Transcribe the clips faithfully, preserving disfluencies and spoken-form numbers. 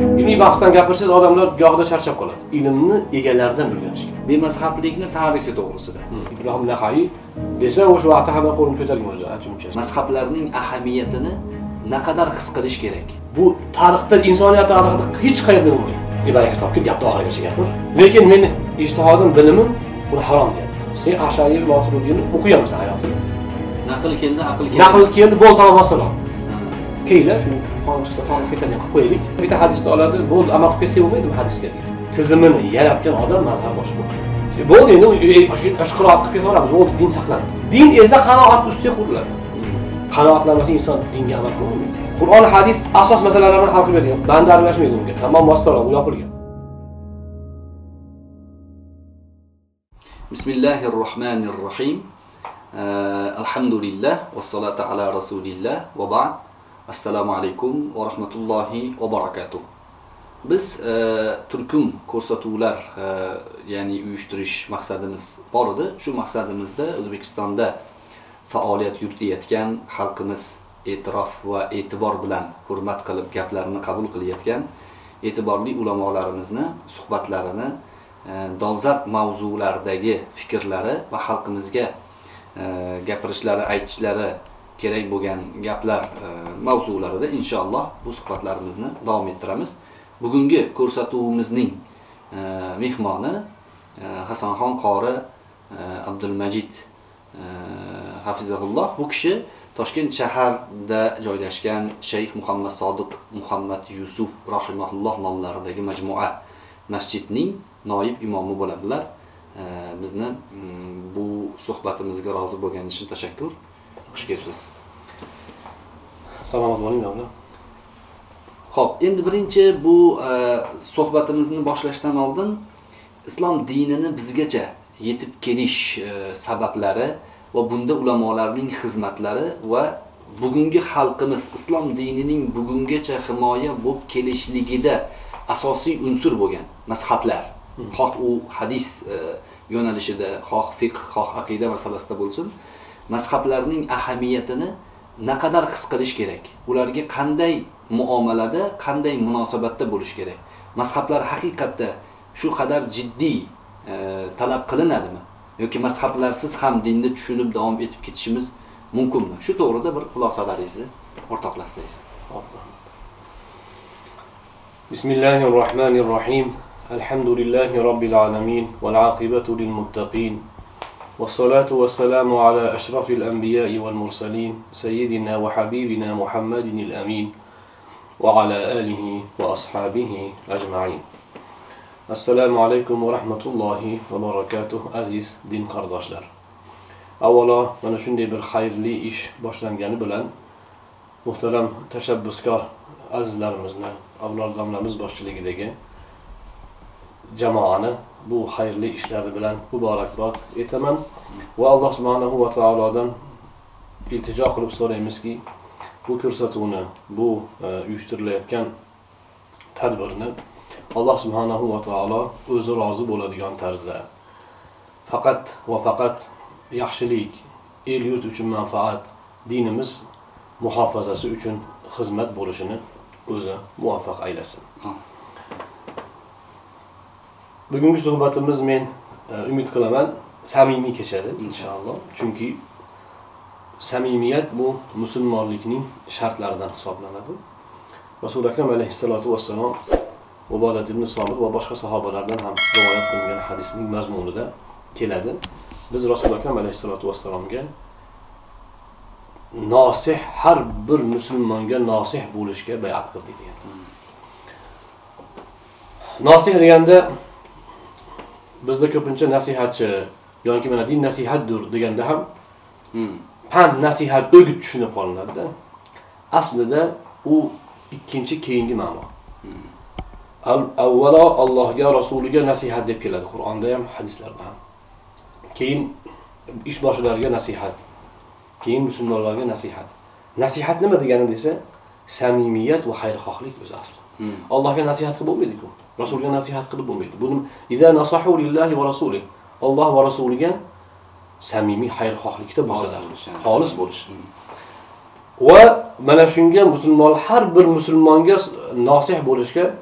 ilmiy bahsdan gapirsangiz odamlar gohida charchab qoladi. Ilmni egalaridan o'rganish kerak. Bemazhablikni ta'rifi to'g'risida. Ibrohim Naxayi desa o'sha vaqtda hamma qo'lini ko'targan o'zi, achimcha. Mazhablarning ahamiyatini naqadar his qilish kerak. Bu tarixda, insoniyat tarixida hech qayerda bo'lmagan. Ibaraka topib gapni oxirigacha gapir. Lekin meni ijtihodim, bilimim buni harom deyapti. Sen Ash'ari Moturidiyni o'qiyapsan hayotingda. Naql keldi, aql keldi. Naql keldi, bo'ldi, tamom vasalom. Keyinlar shu qon chiqsa qon ketadigan qilib qo'yaylik. Bitta hadisni oladi, bo'ldi, amal qilib ketsa bo'lmaydimi hadisga deydi. Tizimini yaratgan odam mazhab boshi bo'ladi. Bo'ldi, endi oshqo'rg'at qilib ketaveramiz, bo'ldi, din saqlandi. Din esa qanoat ustiga quriladi. Qanoatlanmasa inson dinga amal qilolmaydi. Qur'on, hadis asos masalalarni hal qilib bergan. Banda aralashmaydi unga. Tamom vasalom, u yopilgan. Bismillahirrohmanirrohim. Alhamdulillah vassalatu ala rasulillah va ba'd. Assalomu alaykum va rahmatullohi va barakatuh. Biz e, turkum ko'rsatuvlar e, ya'ni uyushtirish maqsadimiz bor edi. Shu maqsadimizda O'zbekistonda faoliyat yuritayotgan xalqimiz e'tirof va e'tibor bilan hurmat qilib gaplarini qabul qilayotgan e'tiborli ulamolarimizni suhbatlarini, e, dolzarb mavzulardagi fikrlari va xalqimizga e, gapirishlari, aytishlari kerak bo'lgan gaplar e, mavzularida inshaalloh bu suhbatlarimizni davom ettiramiz. Bugungi ko'rsatuvimizning e, mehmoni e, Hasanxon qori e, Abdulmajid e, hafizahulloh. Bu kishi Toshkent shahrida joylashgan Shayx Muhammad Sodiq Muhammad Yusuf rahimahulloh nomlaridagi majmua masjidning noib imomi bo'ladilar. E, bizni bu suhbatimizga rozi bo'lganingiz uchun tashakkur. Xush kelibsiz. Salomat bo'ling, davlat. Xo'p, endi birinchi bu e, suhbatimizni boshlashdan oldin islom dinini bizgacha yetib kelish e, sabablari va bunda ulamolarning xizmatlari va bugungi xalqimiz islom dinining bugungacha himoya bo'lib kelishligida asosiy unsur bo'lgan mazhablar, xoh u hadis e, yo'nalishida, xoh fiqh, xoh aqida masalasida bo'lsin, mazhablarning ahamiyatini naqadar his qilish kerak. Ularga qanday muomalada, qanday munosabatda bo'lish kerak? Mazhablar haqiqatda shu qadar jiddiy e, talab qilinadimi? Yoki mazhablarsiz ham dinni tushunib davom etib ketishimiz mumkinmi? Shu to'g'rida bir xulosalaringizni o'rtoqlashsangiz. Bismillahirrohmanirrohim. Alhamdulillahi robbil alamin val aqibatu lil muttaqin. والصلاة والسلام على أشرف الأنبياء والمرسلين سيدنا وحبيبنا محمد الأمين وعلى آله وأصحابه أجمعين. السلام عليكم ورحمة الله وبركاته. Aziz din qardoshlar. Avvalo mana shunday bir xayrli ish boshlangani bilan muhtaram tashabbuskor azizlarimizni, avlodlarimiz boshchiligidagi jamoani bu xayrli ishlari bilan muborakbod etaman va Alloh subhanahu va taolodan iltijo qilib so'raymizki, bu ko'rsatuvni, bu e, uyushtirilayotgan tadbirni Alloh subhanahu va taolo o'zi rozi bo'ladigan tarzda faqat va faqat yaxshilik, el yurt uchun manfaat, dinimiz muhofazasi uchun xizmat bo'lishini o'zi muvaffaq aylasin. Bugungi suhbatimiz men e, umid qilaman samimiy kechadi inshaalloh. Chunki samimiyat bu musulmonlikning shartlaridan hisoblanadi. Rasul akram alayhissalatu vassalom Ubodat ibn Somit va boshqa sahobalardan ham rivoyat qilingan hadisning mazmunida keladi. Biz Rasul akram alayhissalatu vassalomga nosih, har bir musulmonga nosih bo'lishga bay'at qildik degan. Nosih deganda bizda ko'pincha nasihatchi yoki mana din nasihatdir deganda ham hmm. pand, nasihat, o'git tushunib qolinadi-da. Aslida u ikkinchi keyingi ma'no. Hmm. Avvalo Allohga, Rasuliga nasihat deb keladi Qur'onda ham, hadislarda ham. Keyin ish boshilariga nasihat. Keyin musulmonlarga nasihat. Nasihat nima degani desa, samimiyat va xayrixohlik o'zi asli. Hmm. Allohga nasihat qilib bo'lmaydi-ku. Rasulga nasihat qilib bo'lmaydi. Buni iza nasahu lillahi va rasulihi. Alloh va rasuliga samimiy xayrixohlikda bo'lsalar, xolis bo'lish. Va mana shunga musulmon, har bir musulmonga nosih bo'lishga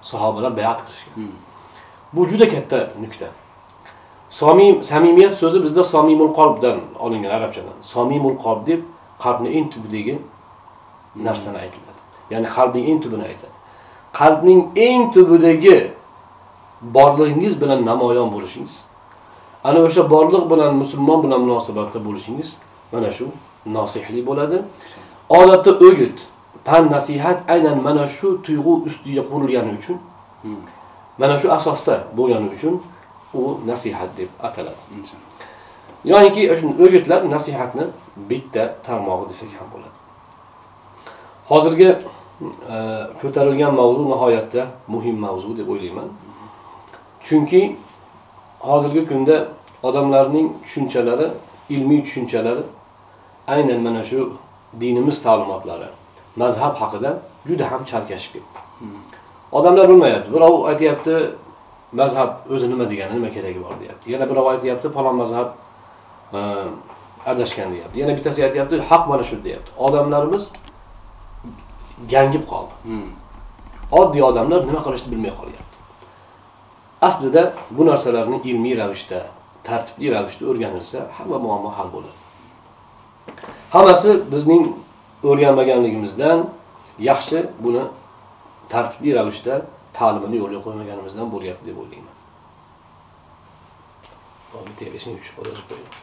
sahobalar bay'at qilishgan. Bu juda katta nuqta. Samim, samimiyat so'zi bizda samimul qalbdan olingan arabchadan. Samimul qalb deb qalbning eng tubidagi narsani aytiladi. Ya'ni qalbning eng tubini aytadi. Qalbning eng tubidagi borligingiz bilan namoyon bo'lishingiz, ana o'sha borliq bilan musulmon bilan munosabatda bo'lishingiz mana shu nosihlik bo'ladi. Odatda o'git, pan nasihat aynan mana shu tuyg'u ustiga qurilgani uchun, mana shu asosda bo'lgani uchun u nasihat deb ataladi. Yo'inki o'sha o'gitlar nasihatni bitta tarmog'i desak ham bo'ladi. Hozirgi e, ko'tarilgan mavzu nihoyatda muhim mavzu deb o'ylayman. Chunki hozirgi kunda odamlarning tushunchalari, ilmiy tushunchalari aynan mana shu dinimiz ta'limotlari, mazhab haqida juda ham chalkashib ketdi. Odamlar bilmayapti. Birov aytayapti, mazhab o'zi nima degani, nima keragi bor deyapti. Yana birov aytayapti, falon mazhab e, adashgan deyapti. Yana bittasi aytayapti, haq mana shu deyapti. Odamlarimiz gangib qoldi. Oddiy odamlar nima qilishni bilmay qolyapti. Aslida bu narsalarni ilmiy ravishda, tartibli ravishda o'rganilsa, hamma muammo hal bo'ladi. Hammasi bizning o'rganmaganligimizdan, yaxshi buni tartibli ravishda ta'limini yo'lga qo'ymaganimizdan bo'lyapti deb o'ylayman. Hop, bitta ismini tushib qolib qo'ying.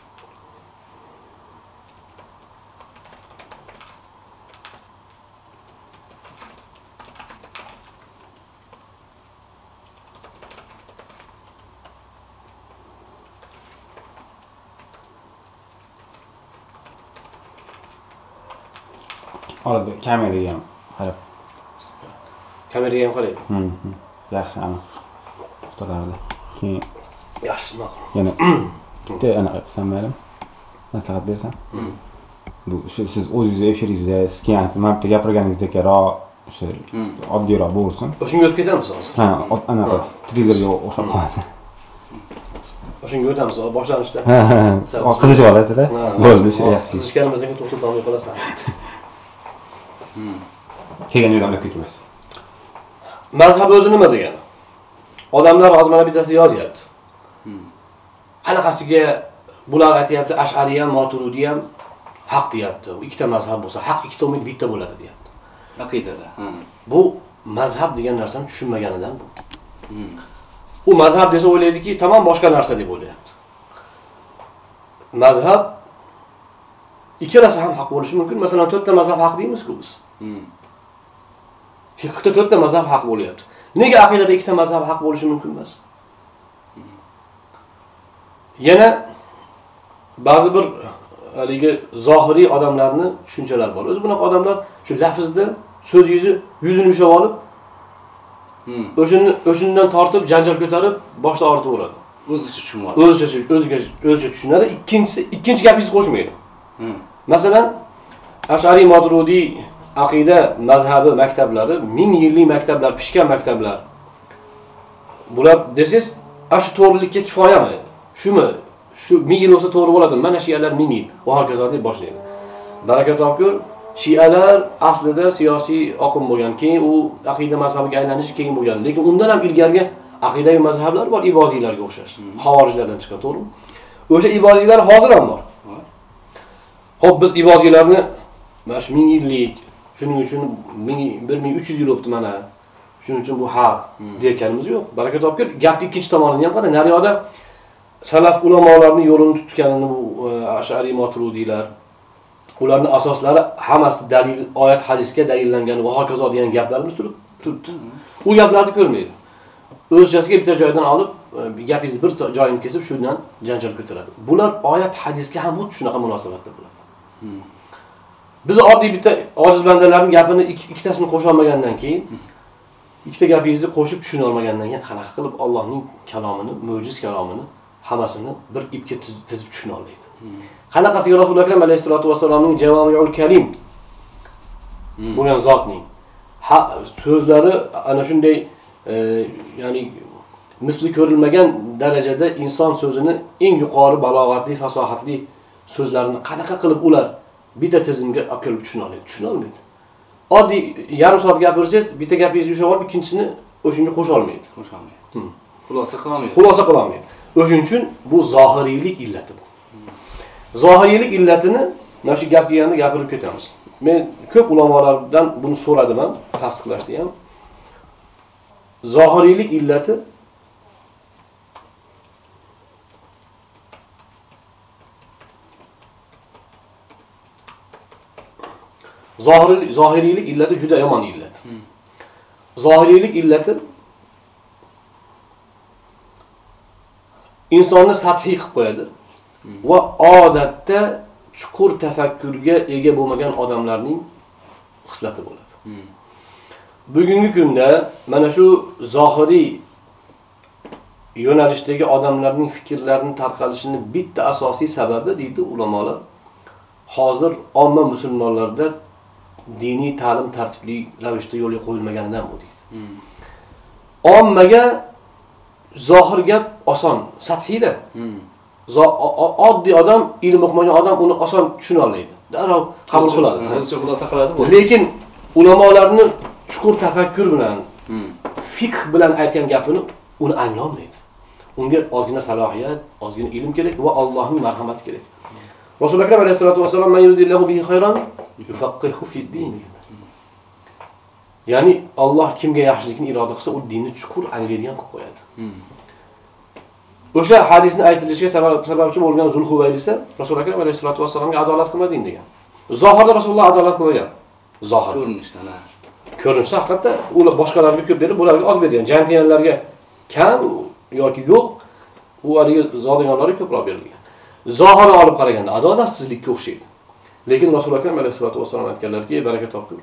Orada kameraga ham qarab. Kameraga ham qarang. Mhm. Yaxshi aniq. Tutaradi. Keyin yaxshi ma'qul. Yana bitta anaqa qilsam mayli. Maslahat bersam. Bu siz o'zingiz efiringizda, siz keyin mana bitta gapirganingizdekroq, o'sha oddiyroq bo'lsin. O'shunga o'tib ketamiz hozir. Ha, anaqa televizorga o'xshab qolmasin. O'shunga o'tamiz boshlanishda. Ha, ha. Qizishib olasizlar. Bo'ldi, yaxshi. Qizishganimizdan keyin to'xtab olmay qolasan. Kelgan joydan olib ketamiz. Mazhab o'zi nima degani? Odamlar hozir mana bittasi yozyapti. Qanaqasiga bular aytayapti, Ash'ari ham, Maturidi ham haq deyapti. U ikkita mazhab bo'lsa, haq ikkita umid bitta bo'ladi deyapti. Aqidada. Bu mazhab degan narsani tushunmaganidan bu. U mazhab desa o'ylaydiki, tamom boshqa narsa deb o'ylayapti. Mazhab ikkalasi ham haq bo'lishi mumkin. Masalan, to'rtta mazhab haq deymiz-ku biz. Fiqhda to'rtta mazhab haq bo'lyapti. Nega aqidada ikkita mazhab haq bo'lishi mumkin emas? Yana ba'zi bir haligi zohiriy odamlarni tushunchalari bor. O'zi bunaqa odamlar shu lafzda so'zingizni yuzini ushab olib, o'shini o'shindan tortib janjal ko'tarib, boshda ortaveradi. O'zicha tushunadi. O'zicha o'ziga o'zicha tushunadi. Ikkinchisi ikkinchi gapingizni qo'shmaydi. Masalan, Ash'ari Maturidi aqida mazhabi maktablari, ming yillik maktablar, pishgan maktablar. Bular desiz, shu to'g'rilikka kifoyami? Shumi? Shu ming yil bo'lsa to'g'ri bo'ladi. Mana shialar ming yil va hokazo deb boshlaydi. Baraka topgur, shialar aslida siyosiy oqim bo'lgan, keyin u aqida mazhabiga aylanishi keyin bo'lgan. Lekin undan ham ilgariga aqidaviy mazhablar bor, iboziylarga o'xshash. Havorijlardan chiqqan, to'g'rimi? O'sha iboziylar hozir ham bor. Xo'p, biz iboziylarni mana shu ming yillik, shuning uchun bir ming uch yuz yil o'tdi mana. Shuning uchun bu haq deyotganimiz yo'q. Baraka topgur, gapning ikkinchi tomonini ham qarang. Nariyoda salaf ulamolarining yo'lini tutganini bu Ash'ari Maturidiylar, ularning asoslari hammasi dalil, oyat, hadisga dalillangan va hokazo degan gaplarimiz turibdi. U gaplarni ko'rmaydi. O'zchasiga bitta joydan olib, gapingiz bir joyini kesib, shundan janjal ko'taradi. Bular oyat, hadisga ham xuddi shunaqa munosabatda bo'ladi. Biz oddiy bitta ojiz bandalarning gapini ikkitasini qo'sha olmagandan keyin, ikkita gapingizni qo'shib tushuna olmagandan keyin qanaqa qilib Allohning kalomini, mo'jiz kalomini hammasini bir ipga tizib tushuna oladi. Qanaqasiga Rasululloh akram alayhisolatu vasallamning Javomiul Kalim bo'lgan zotning so'zlari ana shunday e, ya'ni misli ko'rilmagan darajada inson so'zini eng yuqori balog'atli, fasohatli so'zlarini qanaqa qilib ular bitta tizimga olib kelib tushuna oladi? Tushuna olmaydi. Oddiy yarim soat gapirsangiz, bitta gapingizni ushlab olib, ikkinchisini o'shunga qo'sha olmaydi. Qo'sha olmaydi. Xulosa qila olmaydi. Xulosa qila olmaydi. O'shuning uchun bu zohiriylik illati bu. Zohiriylik illatini mana shu gap kelganda gapirib ketamiz. Men ko'p ulamolardan buni so'radim ham, tasdiqlashdi ham. Zohiriylik illati Zohiriylik zohiriylik illati juda yomon illat. Hmm. Zohiriylik illati insonni sathiy qilib qo'yadi. Hmm. Va odatda chuqur tafakkurga ega bo'lmagan odamlarning xislati bo'ladi. Hmm. Bugungi kunda mana shu zohiriy yo'nalishdagi odamlarning fikrlarining tarqalishining bitta asosiy sababi deydi ulamolar, hozir omma musulmonlarda diniy ta'lim tartibli ravishda yo'lga qo'yilmaganidan bu deydi. Hmm. Ommaga zohir gap oson, sathiyda. Hmm. Oddiy odam, ilm o'qimagan odam uni oson tushuna olmaydi. Darrov qabul qiladi. O'zicha xulosa qiladi bu. Lekin ulamolarning chuqur tafakkur bilan, hmm. fiqh bilan aytgan gapini uni angla olmaydi. Unga ozgina salohiyat, ozgina ilm kerak va Allohning marhamati kerak. Rasululloh akram alayhisolatu vasallam "Man yuridillahu bihi khayran yufaqihu fid-din." Ya'ni Alloh kimga yaxshilikni iroda qilsa, u dinni chuqur anglaydigan qilib qo'yadi. Hmm. O'sha hadisni aytilishiga sabab sababchi bo'lgan Zulhuvaylisa Rasululloh akram alayhisolatu vasallamga adolat qilmading degan. Zohirda Rasululloh adolat qilmagan. Zohir. Ko'rinishda, ha. Ko'rinishda haqiqatda ular boshqalarga ko'p berib, bularga oz bergan. Jang qilganlarga kam yoki yo'q, u haliga zodagonlarga ko'proq berilgan. Zohirni olib qaraganda adolatsizlikka o'xshaydi. Lekin Rasululloh akram alayhisolatu vasallam aytganlarki, baraka topgur.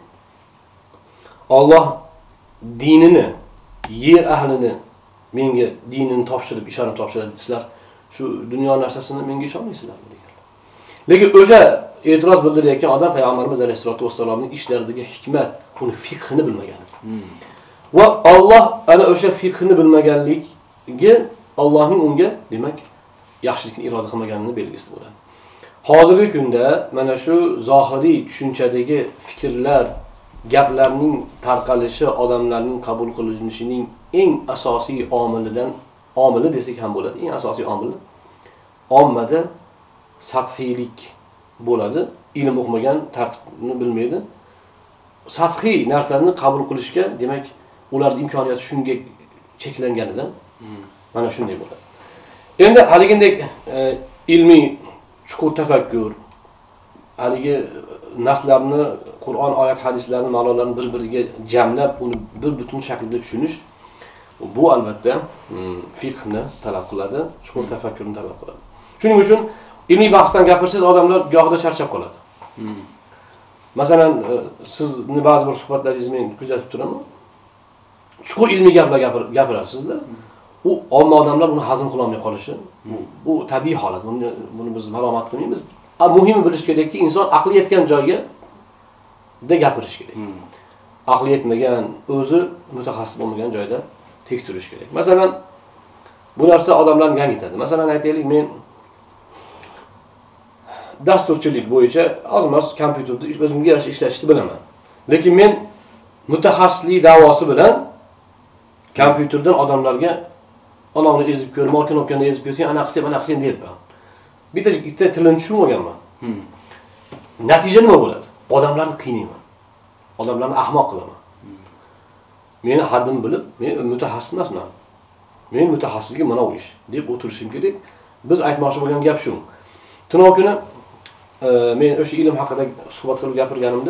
Alloh dinini, yer ahlini menga dinini topshirib, ishonib topshiradi desizlar, shu dunyo narsasini menga ishonmaysizlar deganlar. Lekin o'sha e'tiroz bildirayotgan odam payg'ambarimiz alayhisolatu vasallamning ishlaridagi hikmat, uni fiqhini bilmagan. Hmm. Va Alloh ana o'sha fiqhini bilmaganligi Allohning unga, demak, yaxshilikni iroda qilmaganini belgisi bo'ladi. Hozirgi kunda mana shu zohiriy tushunchadagi fikrlar, gaplarning tarqalishi, odamlarning qabul qilinishining eng asosiy omilidan, omili desak ham bo'ladi, eng asosiy omili ommada sathiylik bo'ladi. Ilm o'qimagan, tartibni bilmaydi. Sathiy narsalarni qabul qilishga, demak, ularning imkoniyati shunga cheklanganidan mana shunday bo'ladi. Endi haligindek e, ilmiy chuqur tafakkur, haligi naslarni, Qur'on oyat hadislarning ma'nolarini bir-biriga jamlab, uni bir butun shaklda tushunish, bu albatta fiqhni talab qiladi, chuqur tafakkurni talab qiladi. Shuning uchun ilmiy bahsdan gapirsangiz odamlar gohida charchab qoladi. Hmm. Masalan, sizni ba'zi bir suhbatlaringizni men kuzatib turaman. Chuqur ilmiy gaplar gapirasizda. U omma odamlar uni hazm qila olmay qolishi, bu, bu tabiiy holat. Buni buni biz ma'lumot qilmaymiz. Muhimi bilish kerakki, inson aqli yetgan joyga da gapirish kerak. Hmm. Aqli yetmagan, o'zi mutaxassis bo'lmagan joyda tek turish kerak. Masalan, bu narsa odamlarni gangitadi. Masalan, aytaylik, men dasturchilik bo'yicha ozmas kompyuterda o'zimga yarasha ishlatishni bilaman. Lekin men mutaxassislik da'vosi bilan kompyuterdan odamlarga anavni ezib ko'r, knopkani ezib ko'rsang, ana qilsam, ana qilsam deyapman. Bitta bitta tilini tushunmaganman. Hmm. Natija nima bo'ladi? Odamlarni qiynayman. Odamlarni ahmoq qilaman. Hmm. Meni haddim bilib, men mutaxassis emasman. Men mutaxassisligim mana bu ish deb o'tirishim kerak. Biz aytmoqchi bo'lgan gap shu. Tunov kuni e, men o'sha ilm haqida suhbat qilib gapirganimda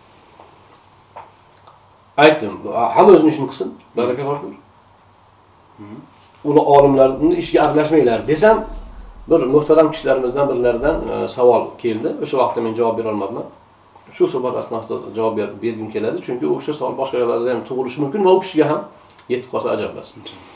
aytdim, hamma o'zini ishini qilsin, baraka topsin. Hmm. Ular olimlarning ishiga aralashmanglar desam, bir muhtaram kishilarimizdan birlaridan e, savol keldi. O'sha vaqtda men javob bera olmadim. Shu suhbat asnosida javob bergim keladi, chunki o'sha savol boshqalarga ham tug'ilishi mumkin va u kishiga ham yetib qolsa ajab emas.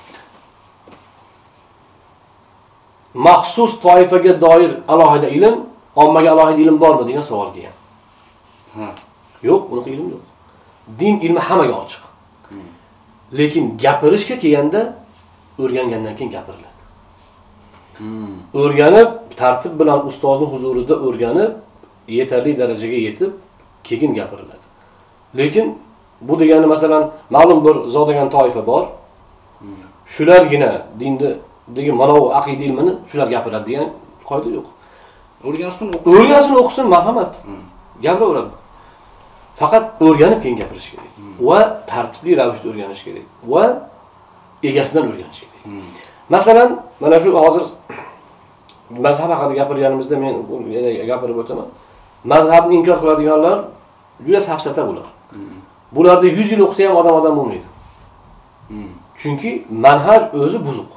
Maxsus toifaga doir alohida ilm, ommaga alohida ilm bormi degan savol kelgan. Ha. Yo'q, unaqa ilm yo'q. Din ilmi hammaga ochiq. Hmm. Lekin gapirishga kelganda o'rgangandan keyin gapiriladi. Hmm. O'rganib, tartib bilan ustozning huzurida o'rganib, yetarli darajaga yetib, keyin gapiriladi. Lekin Bu degani masalan ma'lum bir zodagan toifa bor. Shulargina dinni degan mana bu aqida ilmini shular gapiradi degan qoida yo'q. O'rgansin, o'qisin. O'rgansin, o'qisin, marhamat. Gapiraveradi. Faqat o'rganib keyin gapirish kerak. Va tartibli ravishda o'rganish kerak. Va egasidan o'rganish kerak. Masalan, mana shu hozir mazhab haqida gapirganimizda men yana gapirib o'taman. Mazhabni inkor qiladiganlar juda safsata bular. Bularda yuz yil o'qisa ham odam odam bo'lmaydi. Chunki manhaj o'zi buzuq.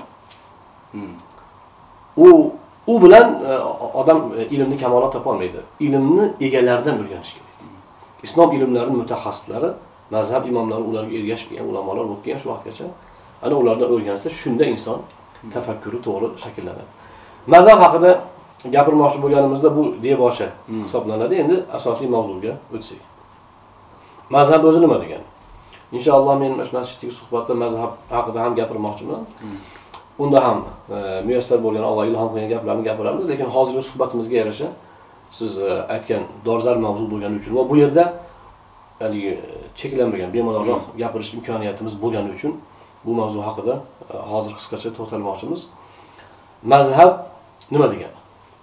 U u bilan odam ilmni kamolat topa olmaydi. Ilmni egalaridan o'rganish kerak. Islom ilmlarining mutaxassislari, mazhab imomlari ularga ergashib kelgan ulamolar bo'lib kelgan shu vaqtgacha. Ana ulardan o'rgansa, shunda inson tafakkuri to'g'ri shakllanadi. Mazhab haqida gapirmoqchi bo'lganimizda bu debocha hisoblanadi. Endi asosiy mavzuga o'tsak. Mazhab o'zi nima degan? Inshaalloh men masjiddagi suhbatda mazhab haqida ham gapirmoqchiman. Unda ham muyassar bo'lgan Alloh ilhom qilgan gaplarni gapiramiz, lekin hozirgi suhbatimizga yarasha siz aytgan dolzarb mavzu bo'lgani uchun va bu yerda haligi cheklanmagan, bemalolroq gapirish imkoniyatimiz bo'lgani uchun bu mavzu haqida hozir qisqacha to'xtalmoqchimiz. Mazhab nima degani?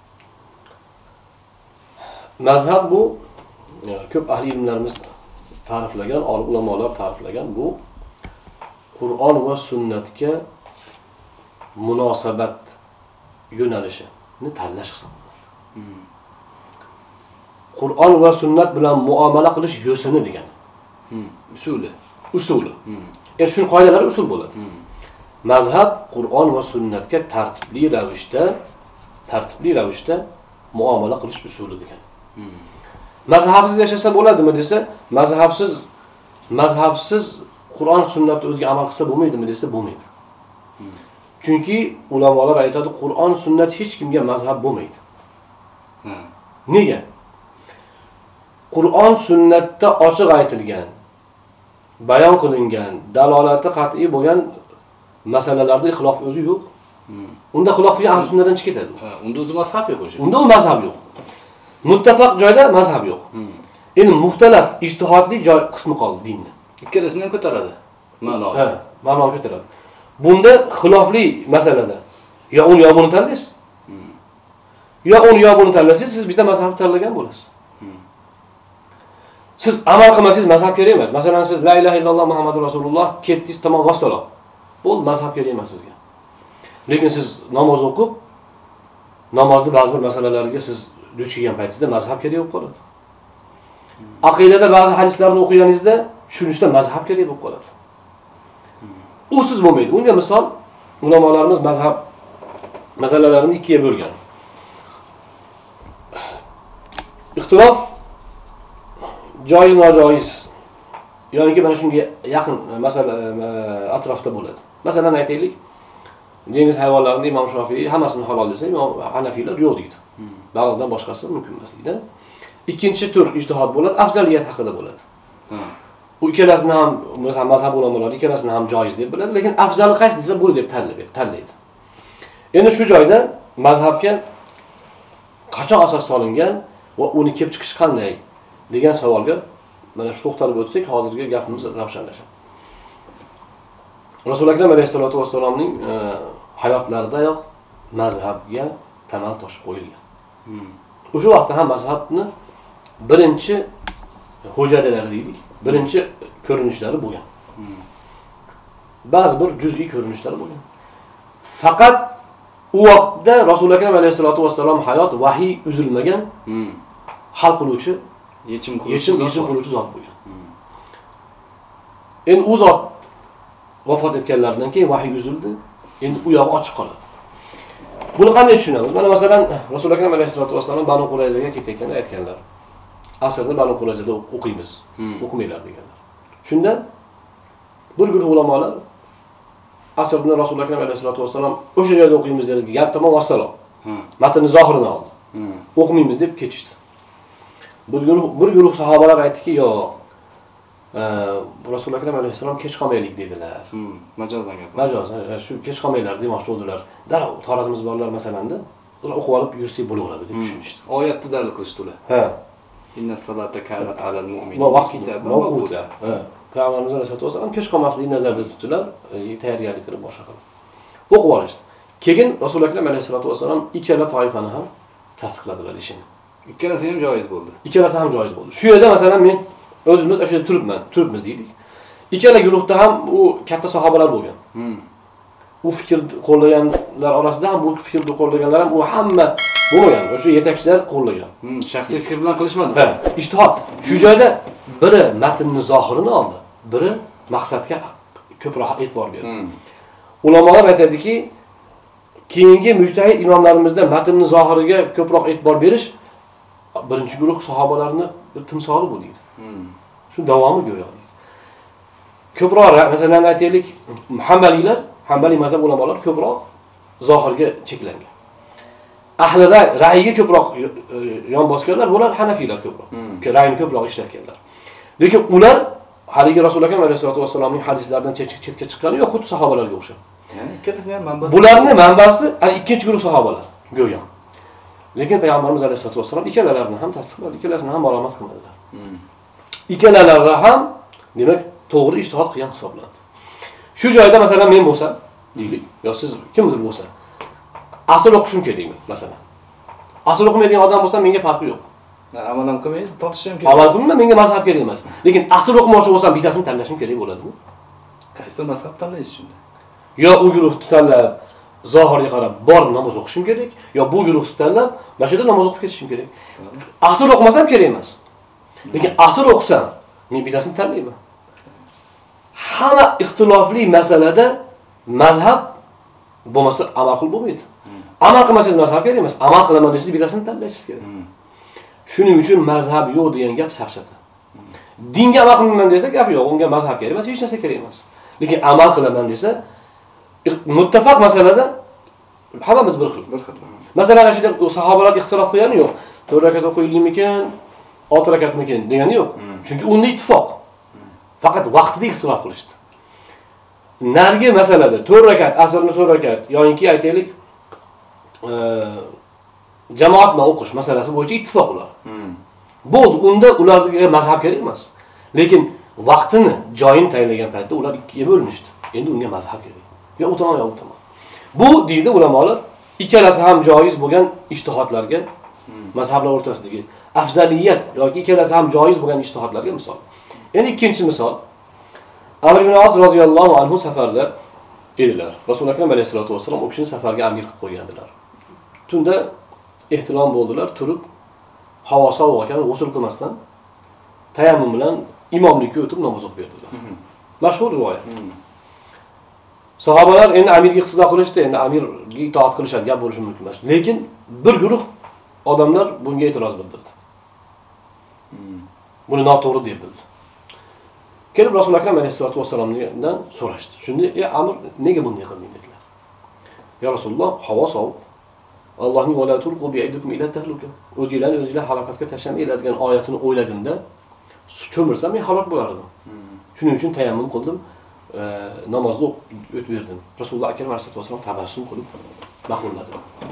Mazhab bu ko'p ahli ilmlarimiz ta'riflagan, olim ulamolar ta'riflagan bu Qur'on va sunnatga munosabat yo'nalishini tanlash hisoblanadi. Qur'on va sunnat bilan muomala qilish yo'sini degani. Usuli. Usuli. Endi shu qoidalar usul bo'ladi. Mazhab Qur'on va sunnatga tartibli ravishda, tartibli ravishda muomala qilish usuli degani. Mazhabsiz yashasa bo'ladimi desa, mazhabsiz mazhabsiz Qur'on sunnatni o'ziga amal qilsa bo'lmaydimi desa, bo'lmaydi. Chunki ulamolar aytadi, Qur'on sunnat hech kimga mazhab bo'lmaydi. Nega? Qur'on sunnatda ochiq aytilgan, bayon qilingan, dalolati qat'iy bo'lgan masalalarda ixlof o'zi yo'q. Unda xilof qilgan ahli sunnatdan chiqib ketadi. Ha, unda o'zi mazhab yo'q o'sha. Unda u mazhab yo'q. Muttafaq joyda mazhab yo'q. Endi muxtalaf ijtihodli joy qismi qoldi dinni. Ikkalasini ham ko'taradi. Ma'no. Ha, ma'no ko'taradi. Bunda xilofli masalada yo uni yo buni tanlaysiz. Yo uni yo buni tanlasangiz, siz bitta mazhabni tanlagan bo'lasiz. Siz amal qilmasangiz mazhab kerak emas. Masalan, siz la ilaha illalloh Muhammadur Rasululloh ketdingiz, tamom vassalom. Bu mazhab kerak emas sizga. Lekin siz namoz o'qib, namozni ba'zi bir masalalarga siz duch kelgan paytingizda mazhab kerak bo'lib qoladi. Aqidada ba'zi hadislarni o'qiganingizda tushunishda mazhab kerak bo'lib qoladi. Usiz bo'lmaydi. Bunga misol ulamolarimiz mazhab masalalarini ikkiga bo'lgan. Ixtilof joiz nojoiz yoki mana shunga yaqin masala atrofda bo'ladi. Masalan aytaylik, dengiz hayvonlarini Imom Shofiy hammasini halol desa, Imom Hanafiylar yo'q deydi. Ba'zidan boshqasi mumkin emas deydi. Ikkinchi tur ijtihod bo'ladi, afzaliyat haqida bo'ladi. Bu ikkalasini ham mazhab ulamolari ikkalasini ham joiz deb biladi, lekin afzali qaysi desa bu deb tanlaydi, tanlaydi. Endi shu joyda mazhabga qachon asos solingan va uni kelib chiqish qanday degan savolga mana shu to'xtalib o'tsak, hozirgi gapimiz ravshanlashadi. Rasul akram alayhisolatu vassalomning hayotlaridayoq mazhabga tamal toshi qo'yilgan. O'sha vaqtda ham mazhabni birinchi hujjatlar deylik, birinchi ko'rinishlari bo'lgan. Ba'zi bir juz'iy ko'rinishlari bo'lgan. Faqat u vaqtda Rasul akram alayhisolatu vassalom hayot vahiy uzilmagan, hal qiluvchi, yechim yechim yechim qiluvchi zot bo'lgan. Endi u zot vafot etganlaridan keyin vahiy uzildi. Endi u yog'i ochiq qoladi. Buni qanday tushunamiz? Mana masalan, Rasul akram alayhisolatu vassalom Banu Qurayzaga ketayotganda aytganlar. Asrni Banu Qurayzada o'qiymiz, o'qimaylar deganlar. Shunda bir guruh ulamolar asrni Rasul akram alayhisolatu vassalom o'sha joyda o'qiymiz dedi. Gap tamom vassalom. Matnni zohirini oldi. O'qimaymiz deb ketishdi. Bir guruh bir guruh sahobalar aytdiki, "Yo, Rasul akram alayhisalom kech qolmaylik" dedilar. Majozan gap. Majozan, shu kech qolmaylar demoqchi bo'ldilar. Darrov taratimiz borlar masalanda, ular o'qib olib yursak bo'laveradi deb tushunishdi. Oyatni dalil qilishdi ular. Ha. Inna salata kanat alal Va mu'minin vaqt kitaban mavquta. mawquta. Ha. Payg'ambarimiz alayhisolatu vasallam kech qolmaslikni nazarda tutdilar, tayyorgarlik qilib boshqa qilib. O'qib olishdi. Keyin Rasululloh akram alayhisolatu vasallam ikkala toifani ham tasdiqladilar ishini. Ikkalasi ham joiz bo'ldi. Ikkalasi ham joiz bo'ldi. Shu yerda masalan men o'zimiz o'sha yerda turibman, turibmiz deylik. Ikkala guruhda ham u katta sahobalar bo'lgan. Hmm. U fikrni qo'llaganlar orasida ham bu fikrni qo'llaganlar ham u hamma bo'lmagan. O'sha yetakchilar qo'llagan. Hmm. Shaxsiy fikr bilan qilishmadi. Ha, ijtihod. Shu joyda biri matnning zohirini oldi, biri maqsadga ko'proq e'tibor berdi. Hmm. Ulamolar aytadiki, keyingi mujtahid imomlarimizda matnning zohiriga ko'proq e'tibor berish birinchi guruh sahobalarni bir timsoli bu deydi. Hmm. Shu davomi go'yo. Ko'proq masalan aytaylik, Hanbaliylar, Hanbaliy mazhab ulamolar ko'proq zohirga cheklangan. Ahli ra'yiga ko'proq yon bosganlar, bular Hanafiylar ko'proq. Hmm. Ra'yini ko'proq ishlatganlar. Lekin ular haligi Rasululloh akram alayhisolatu vasallamning hadislaridan chetga chiqqani yo'q, xuddi sahobalarga o'xshab. Ya'ni ikkalasining ham manbasi. Bularning manbasi ikkinchi guruh sahobalar go'yo. Lekin payg'ambarimiz alayhisolatu vasallam ikkalalarini ham tasdiqladi, ikkalasini ham ma'lumot qilmadilar. Hmm. Ikkalalari ham demak to'g'ri ijtihod qilgan hisoblanadi. Shu joyda masalan men bo'lsam, deylik, yo siz kimdir bo'lsa, asl o'qishim kerakmi, masalan. Asl o'qimaydigan odam bo'lsa menga farqi yo'q. Amal ham qilmaysiz, tortishim kerak. Amal qilmayman, menga mazhab kerak emas. Lekin asl o'qimoqchi bo'lsam, bittasini tanlashim kerak bo'ladimi? Qaysi mazhab tanlaysiz shunda? Yo u guruhni tanlab, zohirga qarab borib namoz o'qishim kerak, yo bu guruhni tanlab, masjidda namoz o'qib ketishim kerak. Asl o'qimasam kerak emas. Lekin asl o'qisam, men bittasini tanlayman. Hamma ixtilofli masalada mazhab bo'lmasa amal qilib bo'lmaydi. Amal qilmasangiz mazhab kerak emas. Amal qilaman desangiz bittasini tanlashingiz kerak. Shuning uchun mazhab yo'q degan gap safsata. Dinga amal qilmayman desa gap yo'q, unga mazhab kerak emas, hech narsa kerak emas. Lekin amal qilaman desa, muttafaq masalada hammamiz bir xil. Bir xil. Masalan, ashida sahobalar ixtilof qilgani yo'q. to'rt rakat o'qiylikmikan, olti rakatmikan degani yo'q. Chunki unda ittifoq. Faqat vaqtida ixtilof qilishdi. Nargi masalada to'rt rakat, asrni to'rt rakat yoki aytaylik, e, jamoat bilan o'qish masalasi bo'yicha ittifoq ular. Bo'ldi, unda ularga mazhab kerak emas. Lekin vaqtini, joyini tayinlagan paytda ular ikkiga bo'linishdi. Endi unga mazhab kerak. Yo o'taman, yo o'taman. Bu deydi ulamolar, ikkalasi ham joiz bo'lgan ijtihodlarga, mazhablar o'rtasidagi afzaliyat yoki ikkalasi ham joiz bo'lgan ijtihodlarga misol. Endi ikkinchi misol, Amr ibn As roziyallohu anhu safarda edilar. Rasululloh akram alayhisolatu vasallam u kishini safarga amir qilib qo'ygandilar. Tunda ehtilom bo'ldilar, turib havo sovuq ekan, g'usl qilmasdan tayammum bilan imomlikka o'tib namoz o'qib berdilar. Mashhur rivoyat. Sahobalar endi amirga iqtido qilishdi, endi amirga itoat qilishadi, gap bo'lishi mumkin emas. Lekin bir guruh odamlar bunga e'tiroz bildirdi. Buni noto'g'ri deb bildi. Kelib Rasululloh akram alayhisolatu vasallamdan so'rashdi. Shunda, "Ey Amr, nega bunday qilding?" dedilar. "Ya Rasululloh, havo sovuq. Allohning va la tulqu bi aydikum ila tahluka. O'zinglarni o'zinglar halokatga tashlamanglar degan oyatini o'yladimda, cho'mirsam men halok bo'lardim. Shuning uchun tayammum qildim, e, namozni o'tib berdim." Rasululloh akram alayhisolatu vasallam tabassum qilib ma'qulladi.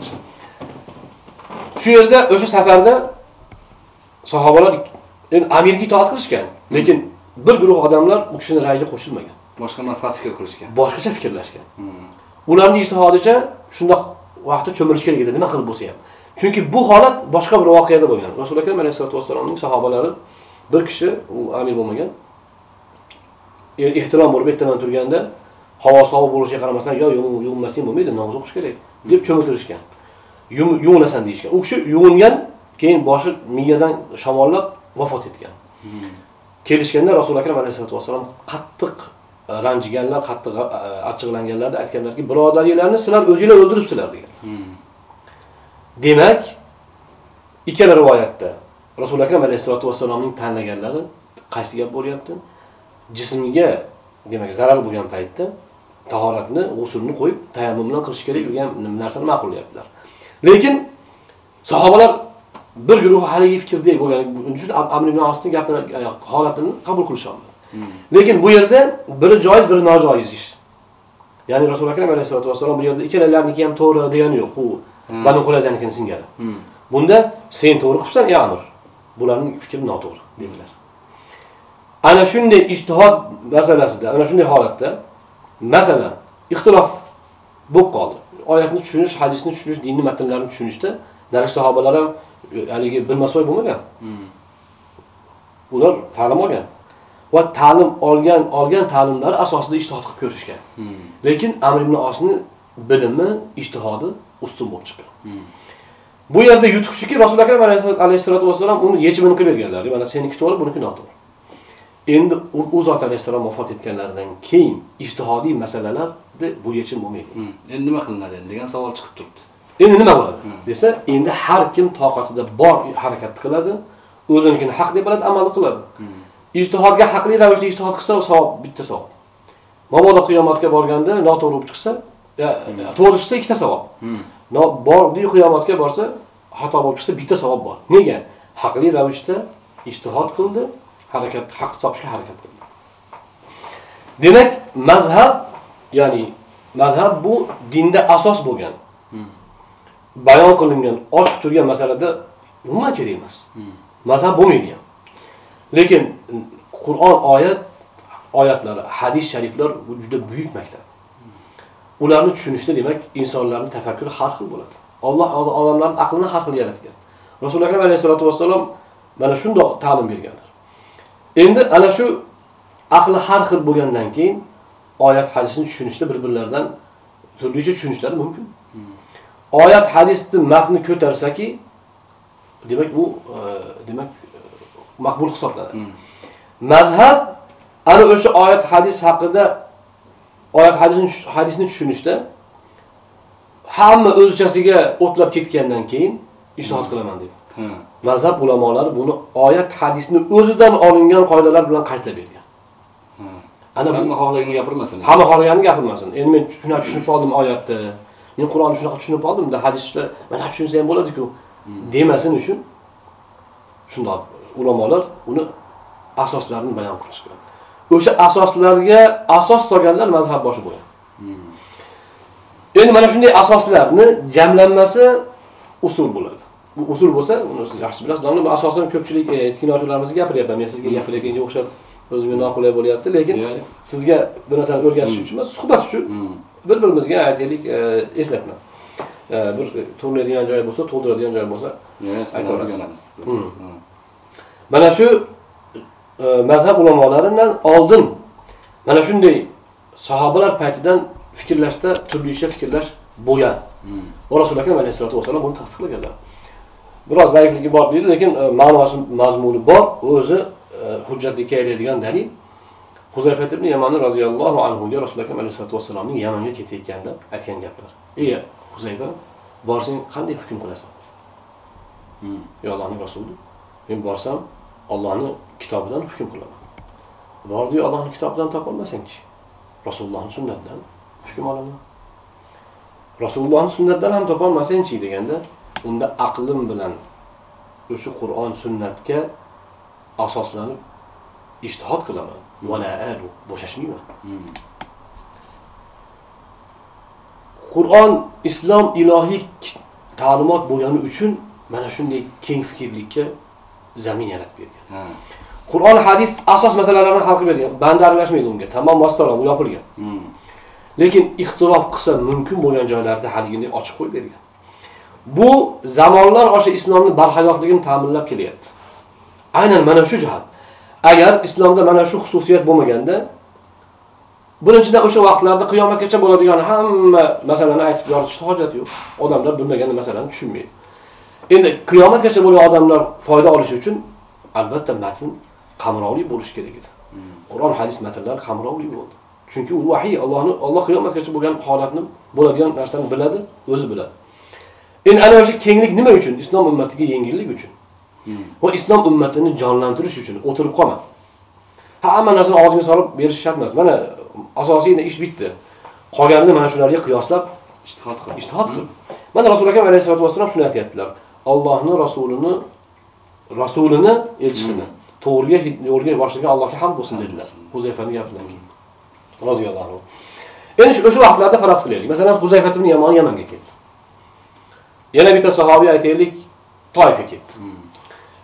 Shu yerda o'sha safarda sahobalar endi amirga itoat qilishgan, lekin bir guruh odamlar u kishining ra'yiga qo'shilmagan. Boshqa mazhab fikr qilishgan. Boshqacha fikrlashgan. Ularning ijtihodicha shunday vaqtda cho'milish kerak edi, nima qilib bo'lsa ham. Chunki bu holat boshqa bir voqeada bo'lgan. Rasululloh akram alayhisolatu vasallamning sahobalari bir kishi, u amir bo'lmagan, ehtilom bo'lib ertaman turganda havo sovuq bo'lishiga qaramasdan, "Yo, yuvinmasdan bo'lmaydi, namoz o'qish kerak" deb cho'miltirishgan. Yuvinasan deyishgan. U kishi yuvingan, keyin boshi miyadan shamollab vafot etgan. Kelishganda Rasululloh akram alayhisolatu vasallam qattiq ranjiganlar, qattiq achchiqlanganlarda aytganlarki, "Birodarlarni sizlar o'zingizlar o'ldiribsizlar" degan. Demak, ikkala rivoyatda Rasululloh akram alayhisolatu vasallamning tanlaganlari qaysi gap bo'lyapti? Jismiga, demak, zarar bo'lgan paytda tahoratni, g'usulni qo'yib, tayammum bilan qilish kerak degan narsani ma'qullayaptilar. Lekin sahobalar bir guruh haligi fikrdek bo'lgan uchun Amr ibn Asning gapini, holatini qabul qilisholmadi. Lekin bu yerda biri joiz, biri nojoiz ish. Ya'ni Rasululloh akram alayhisolatu vasallam bu yerda ikkalalarniki ham to'g'ri degani yo'q. U Banu Qurayzanikini singari. Bunda sen to'g'ri qilibsan, ey Amr. bularning fikri noto'g'ri dedilar. Ana shunday ijtihod masalasida, ana shunday holatda masalan, ixtilof bo'lib qoldi. Oyatni tushunish, hadisni tushunish, dinni matnlarini tushunishda darvish sahobalar ham haligi bilmasvoy bo'lmagan. Ular ta'lim olgan. Va ta'lim olgan, olgan ta'limlar asosida ijtihod qilib ko'rishgan. Lekin Amr ibn Osning bilimi, ijtihodi ustun bo'lib chiqqan. Bu yerda yutuqchiki Rasululloh akram alayhisolatu vasallam uni yechimini qilib berganlar. Mana seniki to'g'ri, buniki noto'g'ri. Endi u zot alayhisalom vafot etganlaridan keyin ijtihodiy masalalarda bu yechim bo'lmaydi. Endi nima qilinadi degan savol chiqib turibdi. Endi nima bo'ladi? Desa, endi har kim toqatida bor harakat qiladi, o'zinikini haq deb biladi, amal qiladi. Ijtihodga haqli ravishda ijtihod qilsa, savob bitta savob. Mabodo qiyomatga borganda noto'g'ri bo'lib chiqsa, to'g'ri chiqsa ikkita savob. No bordi qiyomatga borsa, xato bo'lib chiqsa bitta savob bor. Nega? Haqli ravishda ijtihod qildi, harakat haq topishga harakat qildi. Demak, mazhab, ya'ni mazhab bu dinda asos bo'lgan. Bayon qilingan, ochiq turgan masalada umuman kerak emas. Mazhab bo'lmaydi ham. Lekin Qur'on oyat oyatlari, hadis shariflar bu juda buyuk maktab. Ularni tushunishda demak insonlarning tafakkuri har xil bo'ladi. Alloh odamlarning aqlini har xil yaratgan. Rasululloh akram alayhisolatu vasallam mana shunday ta'lim berganlar. Endi ana shu aqli har xil bo'lgandan keyin oyat hadisni tushunishda bir-birlaridan turlicha tushunishlari mumkin. Oyat hadisning matni ko'tarsaki, demak bu demak maqbul hisoblanadi. Mazhab ana o'sha oyat hadis haqida oyat hadisni hadisni tushunishda hamma o'zchasiga o'tlab ketgandan keyin ijtihod qilaman deb. Mazhab ulamolari buni oyat hadisni o'zidan olingan qoidalar bilan qaytlab bergan. Ana hamma xohlaganini gapirmasin. Hamma xohlaganini gapirmasin. Endi men shuni tushunib oldim oyatni. Men Qur'onni shunaqa tushunib oldim, da hadisda mana tushunsa ham bo'ladi-ku demasin uchun shundoq ulamolar uni asoslarini bayon qilishgan. O'sha asoslarga asos solganlar mazhab boshi bo'lgan. Endi mana shunday asoslarni jamlanmasi usul bo'ladi. Bu usul bo'lsa, uni yaxshi bilasiz, bu asosan ko'pchilik kinochilarimiz gapiryapman. Men sizga gapirganga o'xshab o'zimga noqulay bo'lyapti, lekin sizga bu narsani o'rgatish uchun emas, suhbat uchun bir-birimizga aytaylik, eslatma. Bir to'g'rilaydigan joy bo'lsa, to'ldiradigan joy bo'lsa, aytaveramiz. Mana shu mazhab ulamolaridan oldin mana shunday sahobalar paytidan fikrlashda turlicha fikrlash bo'lgan. Va Rasululloh akram alayhisolatu vasallam buni tasdiqlaganlar. Biroz zaifligi bor deydi, lekin ma'nosi, mazmuni bor, o'zi hujjatga aylanadigan dalil. Huzayfa ibn Yaman roziyallohu anhu ga Rasululloh akram alayhisolatu vasallamning Yamanga ketayotganda aytgan gaplar. "Ey Huzayfa, borsang qanday hukm qilasan?" "Ey Allohning rasuli, men borsam Allohning kitobidan hukm qilaman." "Bordi, Allohning kitobidan topolmasang-chi, Rasulullohning sunnatidan hukm olaman." Rasulullohning sunnatidan ham topolmasang-chi deganda, unda aqlim bilan o'sha Qur'on sunnatga asoslanib ijtihod qilaman. Wala adu, bo'shashmayman. Qur'on islom ilohiy ta'limot bo'lgani uchun mana shunday keng fikrlikka zamin yaratib bergan. Qur'on hadis asos masalalarni hal qilib bergan. Banda aralashmaydi unga. Tamom vastolam yopilgan. Lekin ixtilof qilsa mumkin bo'lgan joylarda haligini ochiq qo'yib bergan. Bu zamonlar o'sha islomning barhayotligini ta'minlab kelyapti. Aynan mana shu jihat. Agar islomda mana shu xususiyat bo'lmaganda, birinchidan o'sha vaqtlarda qiyomatgacha bo'ladigan hamma masalani aytib yoritishga hojat yo'q. Odamlar bilmagan masalani tushunmaydi. Endi qiyomatgacha bo'lgan odamlar foyda olishi uchun albatta matn qamrovli bo'lishi kerak edi. Qur'on hadis matnlari qamrovli bo'ldi. Chunki u vahiy Allohni Alloh qiyomatgacha bo'lgan holatni, bo'ladigan narsani biladi, o'zi biladi. Endi ana o'sha kenglik nima uchun? Islom ummatiga yengillik uchun. Va islom ummatini jonlantirish uchun o'tirib qolma. Hamma narsani og'zingga solib berish shart emas. Mana asosiy ish bitdi. Qolganini mana shularga qiyoslab ijtihod qil. Ijtihod qil. Mana Rasululloh akram alayhisolatu vasallam shuni aytayaptilar. Allohning rasulini, rasulini, elchisini to'g'riga yo'lga boshlagan Allohga hamd bo'lsin dedilar. Huzayfaning gapidan keyin. Roziyallohu anhu. Endi o'sha vaqtlarda faraz qilaylik. Masalan, Huzayfa ibn Yaman Yamanga ketdi. Yana bitta sahobiy aytaylik, Toifga ketdi.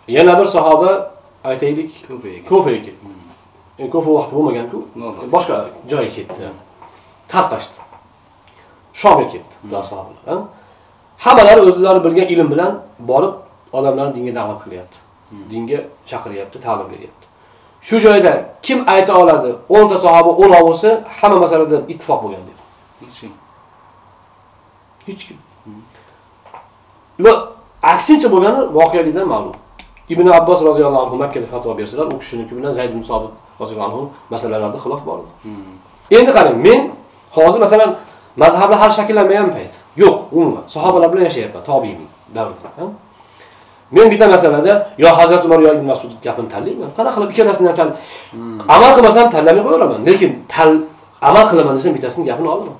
Yana bir sahoba aytaylik Kufaga. Kufaga ketdi. Endi Kufa vaqti bo'lmagan-ku. Boshqa joyga ketdi. Tarqashdi. Shomga ketdi ular sahobalar. Hammalari o'zlari bilgan ilm bilan borib odamlarni dinga da'vat qilyapti. Dinga chaqiryapti, ta'lim beryapti. Shu joyda kim ayta oladi? o'n ta sahoba o'n bo'lsa, hamma masalada ittifoq bo'lgan deb. Hech kim. Hech kim. Va aksincha bo'lgani voqelikdan ma'lum. Ibn Abbos roziyallohu anhu Makka da fatvo bersalar, u kishiniki bilan Zayd ibn Sobit roziyallohu anhu masalalarda xilof bor edi. Endi qarang, men hozir masalan mazhablar har shakllanmagan payt. Yo'q, umuman sahobalar bilan yashayapman, tobiin davrida. Men bitta masalada yo Hazrat Umar yo Ibn Mas'ud gapini tanlayman. Qanaqa qilib ikkalasini ham tanlay. Amal qilmasam tanlamay qo'yaman, lekin amal qilaman desam bittasini gapini olaman.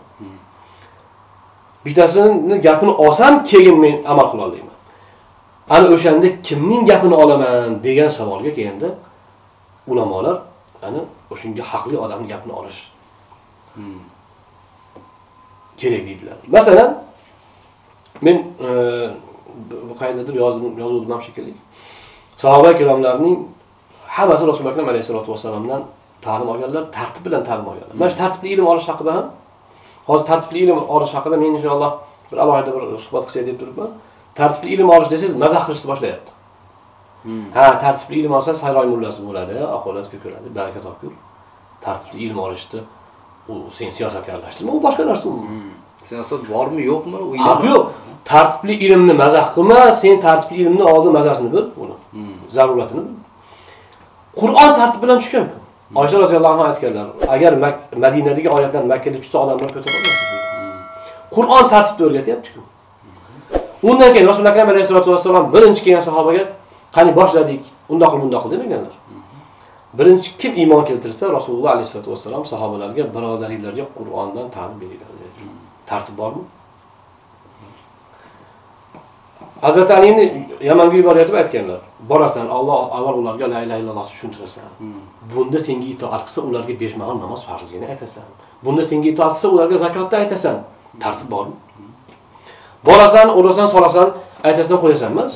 Bittasini gapini olsam, keyin men amal qila olaman. Ana o'shanda kimning gapini olaman degan savolga kelganda ulamolar ana o'shunga haqli odamning gapini olish kerak deydilar. Masalan, men bu qaydadir yozdim, yozuvdim ham shekilli. Sahoba ikromlarning hammasi Rasululloh akram alayhisolatu vasallamdan ta'lim olganlar, tartib bilan ta'lim olganlar. Mana shu tartibli ilm olish haqida ham hozir tartibli ilm olish haqida men inshaalloh bir alohida bir suhbat qilsak deb turibman. Tartibli ilm olish desangiz mazax qilishni boshlayapti. Ha, tartibli ilm olsa sayroy mullasi bo'ladi, aqolatga ko'radi, baraka topgur. Tartibli ilm olishni u sen siyosatga aralashtirma, u boshqa narsa. Siyosat bormi, yo'qmi? U Haq yo'q. Tartibli ilmni mazax qilma, sen tartibli ilmni oldin mazasini bil, uni. Zaruratini bil. Qur'on tartib bilan tushgan. Oysha roziyallohu anha aytganlar, agar Madinadagi oyatlar Makkaga tushsa odamlar ko'tara olmaydi. Qur'on tartibni o'rgatyapti-ku. Undan keyin Rasululloh akram alayhisolatu vasallam birinchi kelgan sahobaga qani boshladik, undoq qil, bundoq qil demaganlar. Birinchi kim iymon keltirsa, Rasululloh alayhisolatu vasallam sahobalarga birodaringlarga Qur'ondan ta'lim beringlar dedi. Tartib bormi? Hazrat Alini Yamanga yuborayotib aytganlar. Borasan, Alloh avval ularga la ilaha illalloh tushuntirasan. Bunda senga itoat qilsa, ularga besh mahal namoz farzligini aytasan. Bunda senga itoat qilsa, ularga zakotni aytasan. Tartib bormi? Borasan, urasan, solasan, aytasan, qo'yasan emas.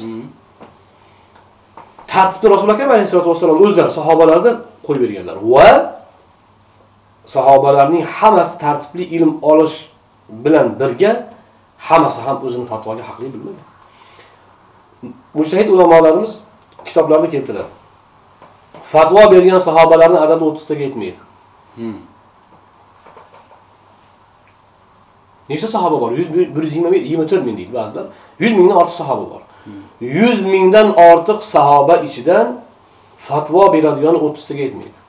Tartibni Rasululloh akram alayhisolatu vasallam o'zlari sahobalarda qo'yib berganlar. Va sahobalarning hammasi tartibli ilm olish bilan birga hammasi ham o'zini fatvoga haqli bilmagan. Mujtahid ulamolarimiz kitoblarni keltiradi. Fatvo bergan sahobalarning adadi o'ttiz taga yetmaydi. Nechta sahoba bor? yuz, bir yuz yigirma to'rt ming deydi ba'zilar. yuz mingdan ortiq sahoba bor. yuz mingdan ortiq sahoba ichidan fatvo beradigan o'ttiz taga yetmaydi.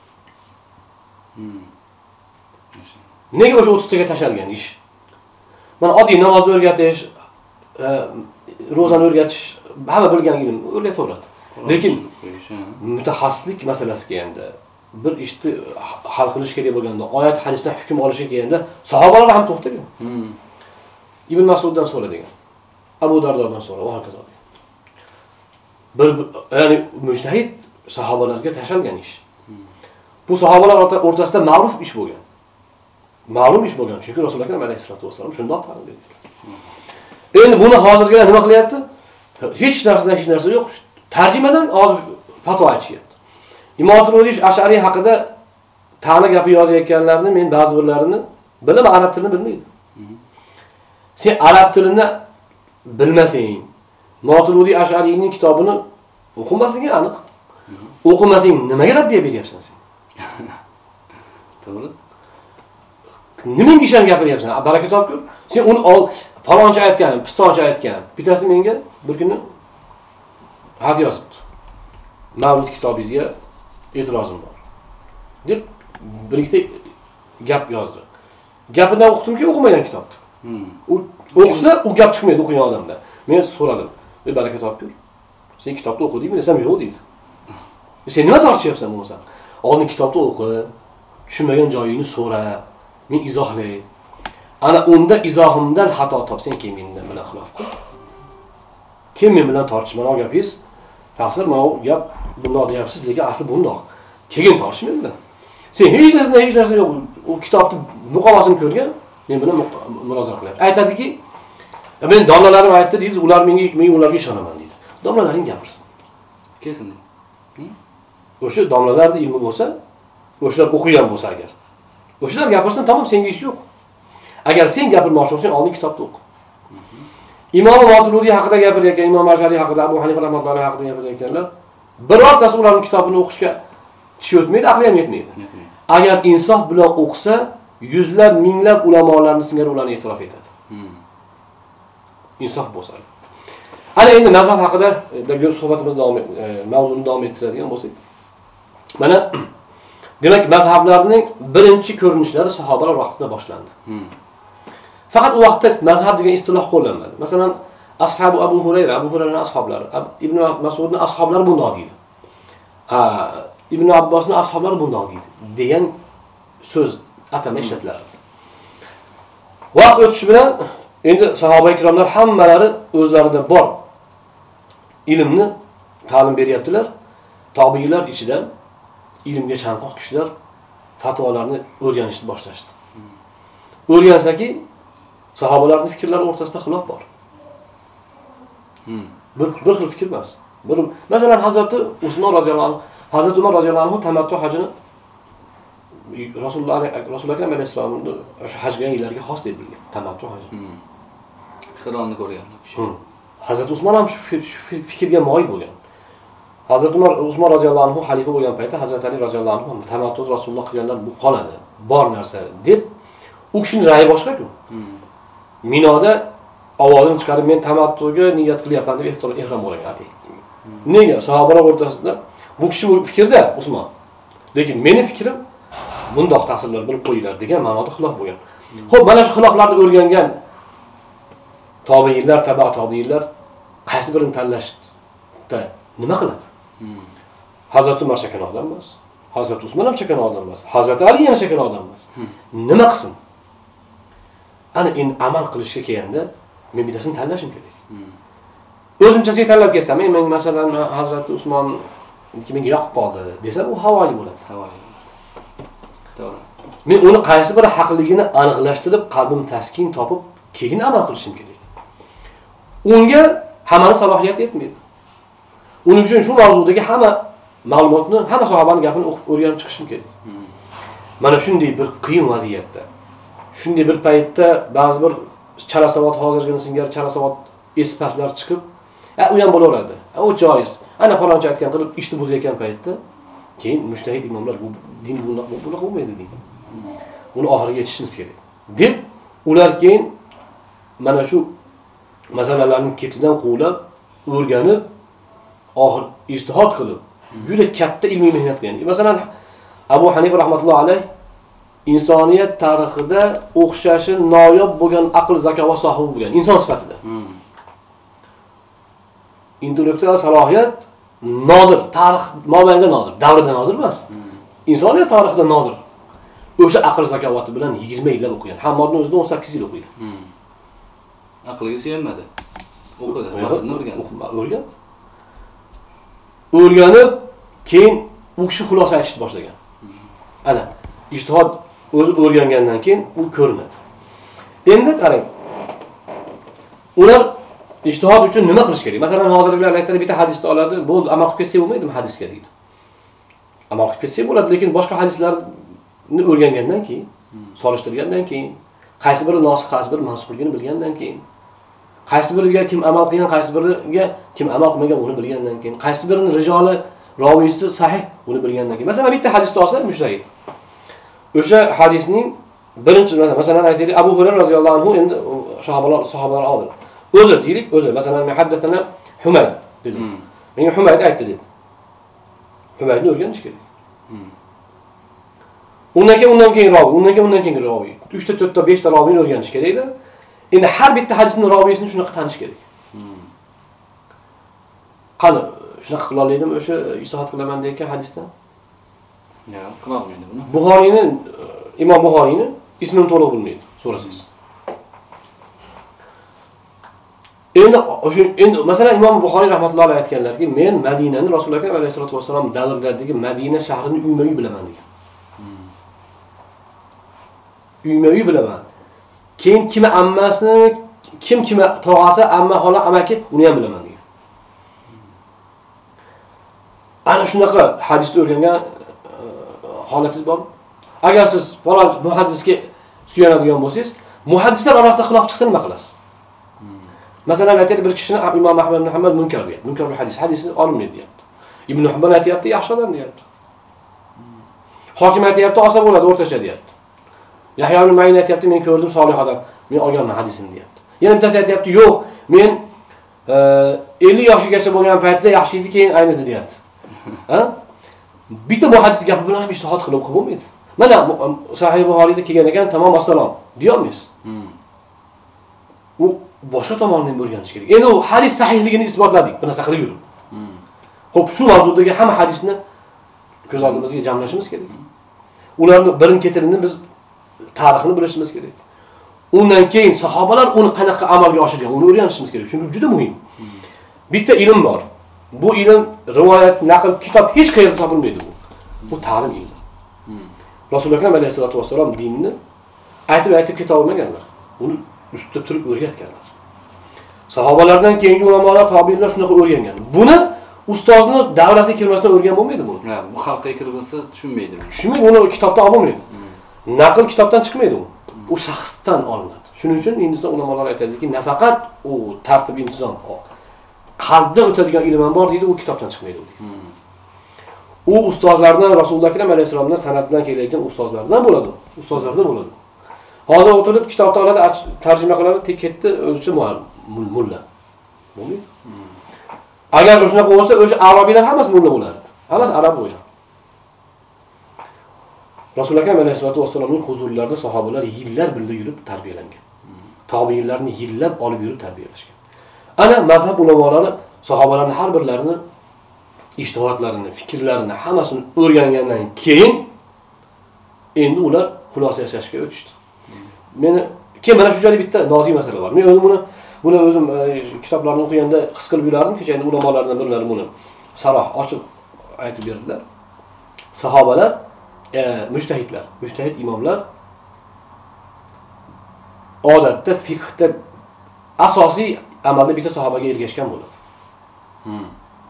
Nega o'sha o'ttiz taga tashalgan ish? Mana oddiy namoz o'rgatish, ro'zani o'rgatish, hamma bilgan ilm o'rgataveradi. Lekin mutaxassislik masalasi kelganda, bir ishni hal qilish kerak bo'lganda, oyat hadisdan hukm olishga kelganda sahobalar ham to'xtagan. Ibn Mas'uddan so'ragan. Abu Dardodan so'ra, va hokazo. Bir ya'ni mujtahid sahobalarga tashalgan ish. Bu sahobalar o'rtasida ma'ruf ish bo'lgan. Ma'lum ish bo'lgan, chunki Rasululloh akram alayhisolatu vasallam shundoq ta'lim berdilar. Endi buni hozirgilar nima qilyapti? Hech narsadan hech narsa yo'q. Tarjimadan hozir fatvo aytishyapti. Imom Turmudiy Ash'ariy haqida ta'na gapi yozayotganlarni men ba'zi birlarini bilaman, arab tilini bilmaydi. Sen arab tilini bilmasang, Imom Turmudiy Ash'ariyning kitobini o'qimasliging aniq. O'qimasang nimaga raddiya beryapsan sen? To'g'ri. Nimaga ishon gapiryapsan? Baraka topgur. Sen uni ol, faloncha aytgan, pistoncha aytgan. Bittasi menga bir kuni xat yozibdi. Mavlud kitobingizga e'tirozim bor deb bir ikkita gap yozdi. Gapidan o'qitdimki, o'qimagan kitobni. U o'qisa, u gap chiqmaydi o'qigan odamda. Men so'radim. "Ey baraka topgur, sen kitobni o'qidingmi?" desam, "Yo'q" dedi. "Sen nima tortishyapsan bo'lmasa? Oldin kitobni o'qi, tushunmagan joyingni so'ra, men izohlay. Ana unda izohimdan xato topsang, keyin mendan bilan xilof qil. Kim men bilan tortishmani gapingiz? Ta'sir mana u gap bundoq deyapsiz, lekin asli bundoq. Keyin tortishmang bilan. Sen hech narsa hech narsa yo'q. U kitobni muqovasini ko'rgan, men bilan mulozamat qilyapti. Aytadiki, "Men domlalarim aytdi" deydi, ular menga men ularga ishonaman deydi. Domlalaring gapirsin. Kesin. O'sha domlalarda ilmi bo'lsa, o'shalar o'qigan bo'lsa agar. O'shalar gapirsin, tamom, senga ish yo'q. Agar sen gapirmoqchi bo'lsang, oldin kitobni o'qi. Imom Maturidi haqida gapirayotgan, Imom Ash'ari haqida, Abu Hanifa rahmatullohi haqida gapirayotganlar, birortasi ularning kitobini o'qishga tish o'tmaydi, aqli ham yetmaydi. Agar insof bilan o'qisa, yuzlab, minglab ulamolarning singari ularni e'tirof etadi. Insof bo'lsa. Ana endi mazhab haqida bu suhbatimizni davom mavzuni davom ettiradigan bo'lsak. Mana demak mazhablarning birinchi ko'rinishlari sahobalar vaqtida boshlandi. Faqat u vaqtda mazhab degan istiloh qo'llanmadi. Masalan, ashabu Abu Hurayra, Abu Hurayraning ashablari, Ibn Mas'udning ashablari bundoq deydi. Ha, Ibn Abbosning ashablari bundoq deydi degan so'z atama ishlatiladi. Vaqt o'tishi bilan endi sahoba ikromlar hammalari o'zlarida bor ilmni ta'lim beryaptilar. Tobiiylar ichidan ilmga chanqoq kishilar fatvolarni o'rganishni boshlashdi. O'rgansaki, sahobalarning fikrlari o'rtasida xilof bor. Bir bir xil fikr emas. Bir masalan Hazrat Usmon roziyallohu anhu, Hazrat Umar roziyallohu anhu tamattu hajini Rasululloh Rasululloh akram alayhisolamning o'sha hajga yillarga xos deb bilgan. Tamattu haji. Qur'onni ko'rganlar. Hazrat Usmon ham shu fikrga moyil bo'lgan. Hazrat Umar Usmon roziyallohu anhu xalifa bo'lgan paytda Hazrat Ali roziyallohu anhu tamattu Rasululloh qilganlar bu qoladi, bor narsa deb u kishining ra'yi boshqa-ku. Minoda ovozini chiqarib men tamattuga niyat qilyapman deb ehrom o'rnatdi. Nega? Sahobalar o'rtasida bu kishi bu fikrda Usmon. Lekin meni fikrim bundoq ta'sirlar bilib qo'yinglar degan ma'noda xilof bo'lgan. Xo'p, mana shu xiloflarni o'rgangan tobiiylar, taba tobiiylar qaysi birini tanlashda nima qiladi? Hazrat Umar chakana odam emas. Hazrat Usmon ham chakana odam emas. Hazrat Ali yana chakana odam emas. Nima qilsin? Ana endi amal qilishga kelganda men bittasini tanlashim kerak. O'zimchasiga tanlab kelsam, men masalan Hazrat Usmon menga yoqib qoldi desam, u havoyi bo'ladi. Havoyi. To'g'ri. Men uni qaysi biri haqligini aniqlashtirib, qalbim taskin topib, keyin amal qilishim kerak. Unga hamma salohiyat yetmaydi. Uning uchun shu mavzudagi hamma ma'lumotni, hamma sahobaning gapini o'qib o'rganib chiqishim kerak. Mana shunday bir qiyin vaziyatda, shunday bir paytda ba'zi bir chalasavod hozirgina singari chalasavod espaslar chiqib, "A, u ham bo'laveradi. A, u joiz. Ana falonchi aytgan qilib ishni buzayotgan paytda, keyin mujtahid imomlar bu din bundoq bunaqa bo'lmaydi deydi. Uni oxiriga yetishimiz kerak." deb ular keyin mana shu masalalarning ketidan quvlab, o'rganib, oxir ijtihod qilib, juda katta ilmiy mehnat qilgan. Masalan, Abu Hanifa rahmatullohi alayh insoniyat tarixida o'xshashi noyob bo'lgan aql zakovat sohibi bo'lgan inson sifatida. Intellektual salohiyat nodir, tarix mobaynida nodir, davrida nodir emas. Insoniyat tarixida nodir. O'sha aql zakovati bilan yigirma yillab o'qigan. Hammodni o'zida o'n sakkiz yil o'qigan. Aqliga suyanmadi. O'qidi, matnni o'rgandi. O'rgan. O'rganib, keyin u kishi xulosa aytishni boshlagan. Ana, ijtihod o'zi o'rgangandan keyin u ko'rinadi. Endi qarang. Ular ijtihod uchun nima qilish kerak? Masalan, hozirgilar aytadi, bitta hadisni oladi, bo'ldi, amal qilib ketsa bo'lmaydimi hadisga deydi. Amal qilib ketsa bo'ladi, lekin boshqa hadislarni o'rgangandan keyin, solishtirgandan keyin, qaysi biri nosih, qaysi biri mansubligini bilgandan keyin, qaysi biriga kim amal qilgan, qaysi biriga kim amal qilmagan uni bilgandan keyin, qaysi birining rijoli, roviysi sahih uni bilgandan keyin. Masalan, bitta hadisni olsa mujtahid. O'sha hadisning birinchi masalan aytaylik, Abu Hurayra roziyallohu anhu endi sahobalar sahobalar oldi. O'zi deylik, o'zi masalan muhaddisana Humayd dedi. Menga Humayd aytdi dedi. Humaydni o'rganish kerak. Undan keyin undan keyin roviy, undan keyin undan keyin roviy. uch ta, to'rt ta, besh ta roviyni o'rganish kerak edi. Endi har bitta hadisning roviysini shunaqa tanish kerak. Qani, shunaqa qila oladimi o'sha ijtihod qilaman degan hadisdan? Yo'q, qila olmaydi buni. Buxoriyni, Imom Buxoriyni ismini to'liq bilmaydi, so'rasangiz. Endi o'sha endi masalan Imom Buxoriy rahmatullohi alayhi aytganlarki, men Madinani Rasululloh alayhi vasallam davrlaridagi Madina shahrini uyma-uy bilaman degan. Uyma-uy bilaman. Keyin kimi ammasini, kim kimi tog'asi, amma xola, amaki uni ham bilaman degan. ana shunaqa hadisni o'rgangan holatingiz bormi? Agar siz falon muhaddisga suyanadigan bo'lsangiz, muhaddislar orasida xilof chiqsa nima qilasiz? Masalan, aytaylik bir kishini Imom Ahmad ibn Hanbal munkar deyapti. Munkarul hadis, hadisni olinmaydi deyapti. Ibn Hanbal aytayapti, yaxshi odam deyapti. Hokim aytayapti, olsa bo'ladi, o'rtacha deyapti. Yahyo ibn Ma'in aytayapti, men ko'rdim, solih odam, men olganman hadisini deyapti. Yana bittasi aytayapti, yo'q, men ellik yoshgacha bo'lgan paytda yaxshi edi, keyin aynidi deyapti. Ha? Bitta muhaddis gapi bilan ham ijtihod qilib bo'lmaydi. Mana Sahih Buxoriyda kelgan ekan, tamom assalom, deya olmaysiz. U boshqa tomondan o'rganish kerak. Endi u hadis sahihligini isbotladik, bu narsa qilib yurib. Xo'p, shu mavzudagi hamma hadisni ko'z oldimizga jamlashimiz kerak. Ularning birin-ketirini biz tarixini bilishimiz kerak. Undan keyin sahobalar uni qanaqa amalga oshirgan, uni o'rganishimiz kerak. Chunki juda muhim. Bitta ilm bor. Bu ilm rivoyat, naql, kitob hech qayerda topilmaydi bu. Bu ta'lim ilmi. Rasululloh akram alayhisolatu vassalom dinni aytib-aytib keta olmaganlar. Uni ustida turib o'rgatganlar. Sahobalardan keyingi ulamolar, tobiinlar shunaqa o'rgangan. Buni ustozni davrasiga kirmasdan o'rgan bo'lmaydi buni. Ha, bu xalqqa kirmasa tushunmaydi. Tushunmaydi, uni kitobdan olmaydi. Naql kitobdan chiqmaydi u. U shaxsdan olinadi. Shuning uchun Hindiston ulamolar aytadiki, nafaqat u tartib intizom, qalbdan o'tadigan ilm ham bor deydi, u kitobdan chiqmaydi deydi. U ustozlardan Rasululloh akram alayhisolamdan san'atdan kelayotgan ustozlardan bo'ladi. Ustozlardan bo'ladi. Hozir o'tirib kitobni oladi, tarjima qiladi, tek ketdi, o'zicha mulla. Bo'lmaydi. Agar shunaqa bo'lsa, o'sha arabiylar hammasi mulla bo'lardi. Hammasi arab bo'ladi. Rasululloh akram alayhisolatu vassalomning huzurlarida sahobalar yillar birga yurib tarbiyalangan. Tobiinlarni yillab olib yurib tarbiyalashgan. Ana mazhab ulamolari sahobalarning har birlarini ijtihodlarini, fikrlarini hammasini o'rgangandan keyin endi ular xulosa yasashga o'tishdi. Meni keyin mana shunchalik bitta nozik masala bor. Men o'zim buni buni o'zim kitoblarni o'qiganda his qilib yurardim. Kecha endi ulamolardan birlari buni saroh ochiq aytib berdilar. Sahobalar, e, mujtahidlar, mujtahid imomlar odatda fiqhda asosiy amalda bitta sahobaga ergashgan bo'ladi. Hmm.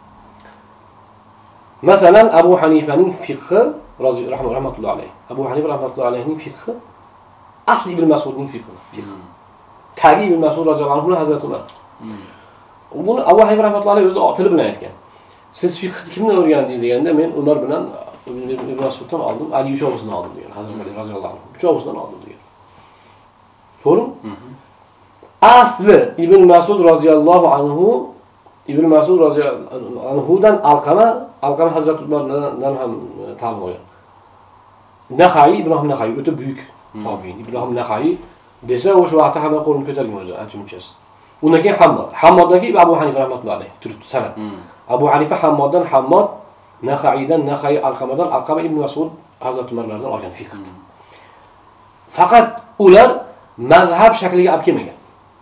Masalan, Abu Hanifaning fiqhi rahmatullohi alayhi. Abu Hanifa rahmatullohi alayhining fiqhi asli Ibn Mas'udning fiqhi. Tabi'i Ibn Mas'ud roziyallohu anhu Hazrat Umar. Buni Abu Hanifa rahmatullohi alayhi o'zi tili bilan aytgan. Siz fiqhni kimdan o'rgandingiz deganda, men Umar bilan Ibn Mas'uddan oldim, Ali uchovisidan oldim degan. Hazrat Ali roziyallohu anhu uchovisidan oldim degan. To'g'rimi? Asli Ibn Mas'ud roziyallohu anhu Ibn Mas'ud roziyallohu anhudan Alqama, Alqama Hazrat Umardan ham ta'lim olgan. Naxai, Ibrohim Naxai o'ta buyuk tobiin. Ibrohim Naxai desa o'sha vaqtda hamma qo'lini ko'targan o'zi, ancha-munchasi. Undan keyin Hammod. Hammoddan keyin Abu Hanifa rahmatullohi alayhi turibdi sanad. Abu Hanifa Hammoddan Hammod, Naxaidan Naxai, Alqamadan Alqama, Ibn Mas'ud Hazrat Umarlardan olgan fiqh. Faqat ular mazhab shakliga olib kelmagan.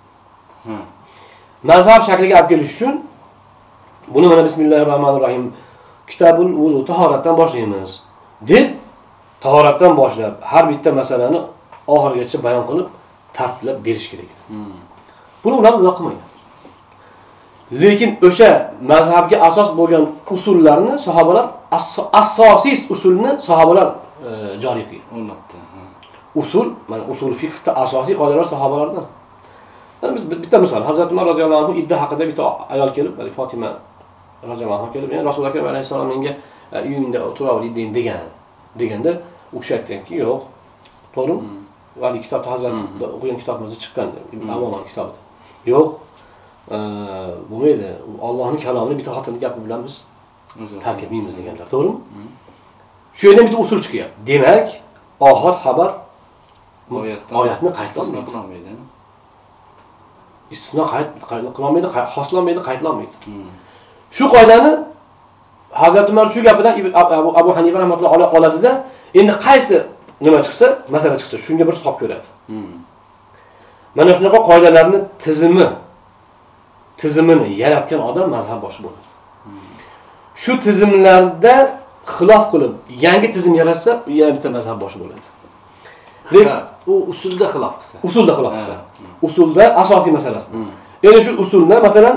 Mazhab shakliga olib kelish uchun buni mana bismillahirrohmanirrohim kitobul vuzu tahoratdan boshlaymiz deb tahoratdan boshlab har bitta masalani oxirigacha bayon qilib tartiblab berish kerak edi. Buni ular uzoq qilmagan. Lekin o'sha mazhabga asos bo'lgan usullarni sahobalar asosiy usulni sahobalar joriy qilgan. O'rnatdi. Usul, mana usul fiqhda asosiy qoidalar sahobalardan. Biz bitta misol, Hazrat Umar roziyallohu anhu idda haqida bitta ayol kelib, Fatima roziyallohu anhu kelib, Rasululloh akram alayhisalom menga uyingda o'tiraveraylik degan. Deganda u kishi aytganki, yo'q. To'g'rimi? Vali kitobda Hazrat o'qigan kitobimizda chiqqan, Ibn Avomon kitobida. Yo'q. Bo'lmaydi. Allohning kalomini bitta xotinning gapi bilan biz tark etmaymiz deganlar, to'g'rimi? Shu yerdan bitta usul chiqyapti. Demak, oxir xabar oyatni qaytarmaydi. Istisno qayd qilolmaydi, hoslolmaydi, qaytolmaydi. Shu qoidani Hazrat Umar shu gapidan Abu Hanifa rahmatullohi alayhi oladida, endi qaysi nima chiqsa, masala chiqsa, shunga bir hisob ko'radi. Mana shunaqa qoidalarni tizimi tizimini yaratgan odam mazhab boshi bo'ladi. Shu tizimlarda xilof qilib, yangi tizim yaratsa, yana bitta mazhab boshi bo'ladi. Lekin u usulda xilof qilsa. Usulda xilof qilsa. Usulda asosiy masalasi. Endi shu usulda masalan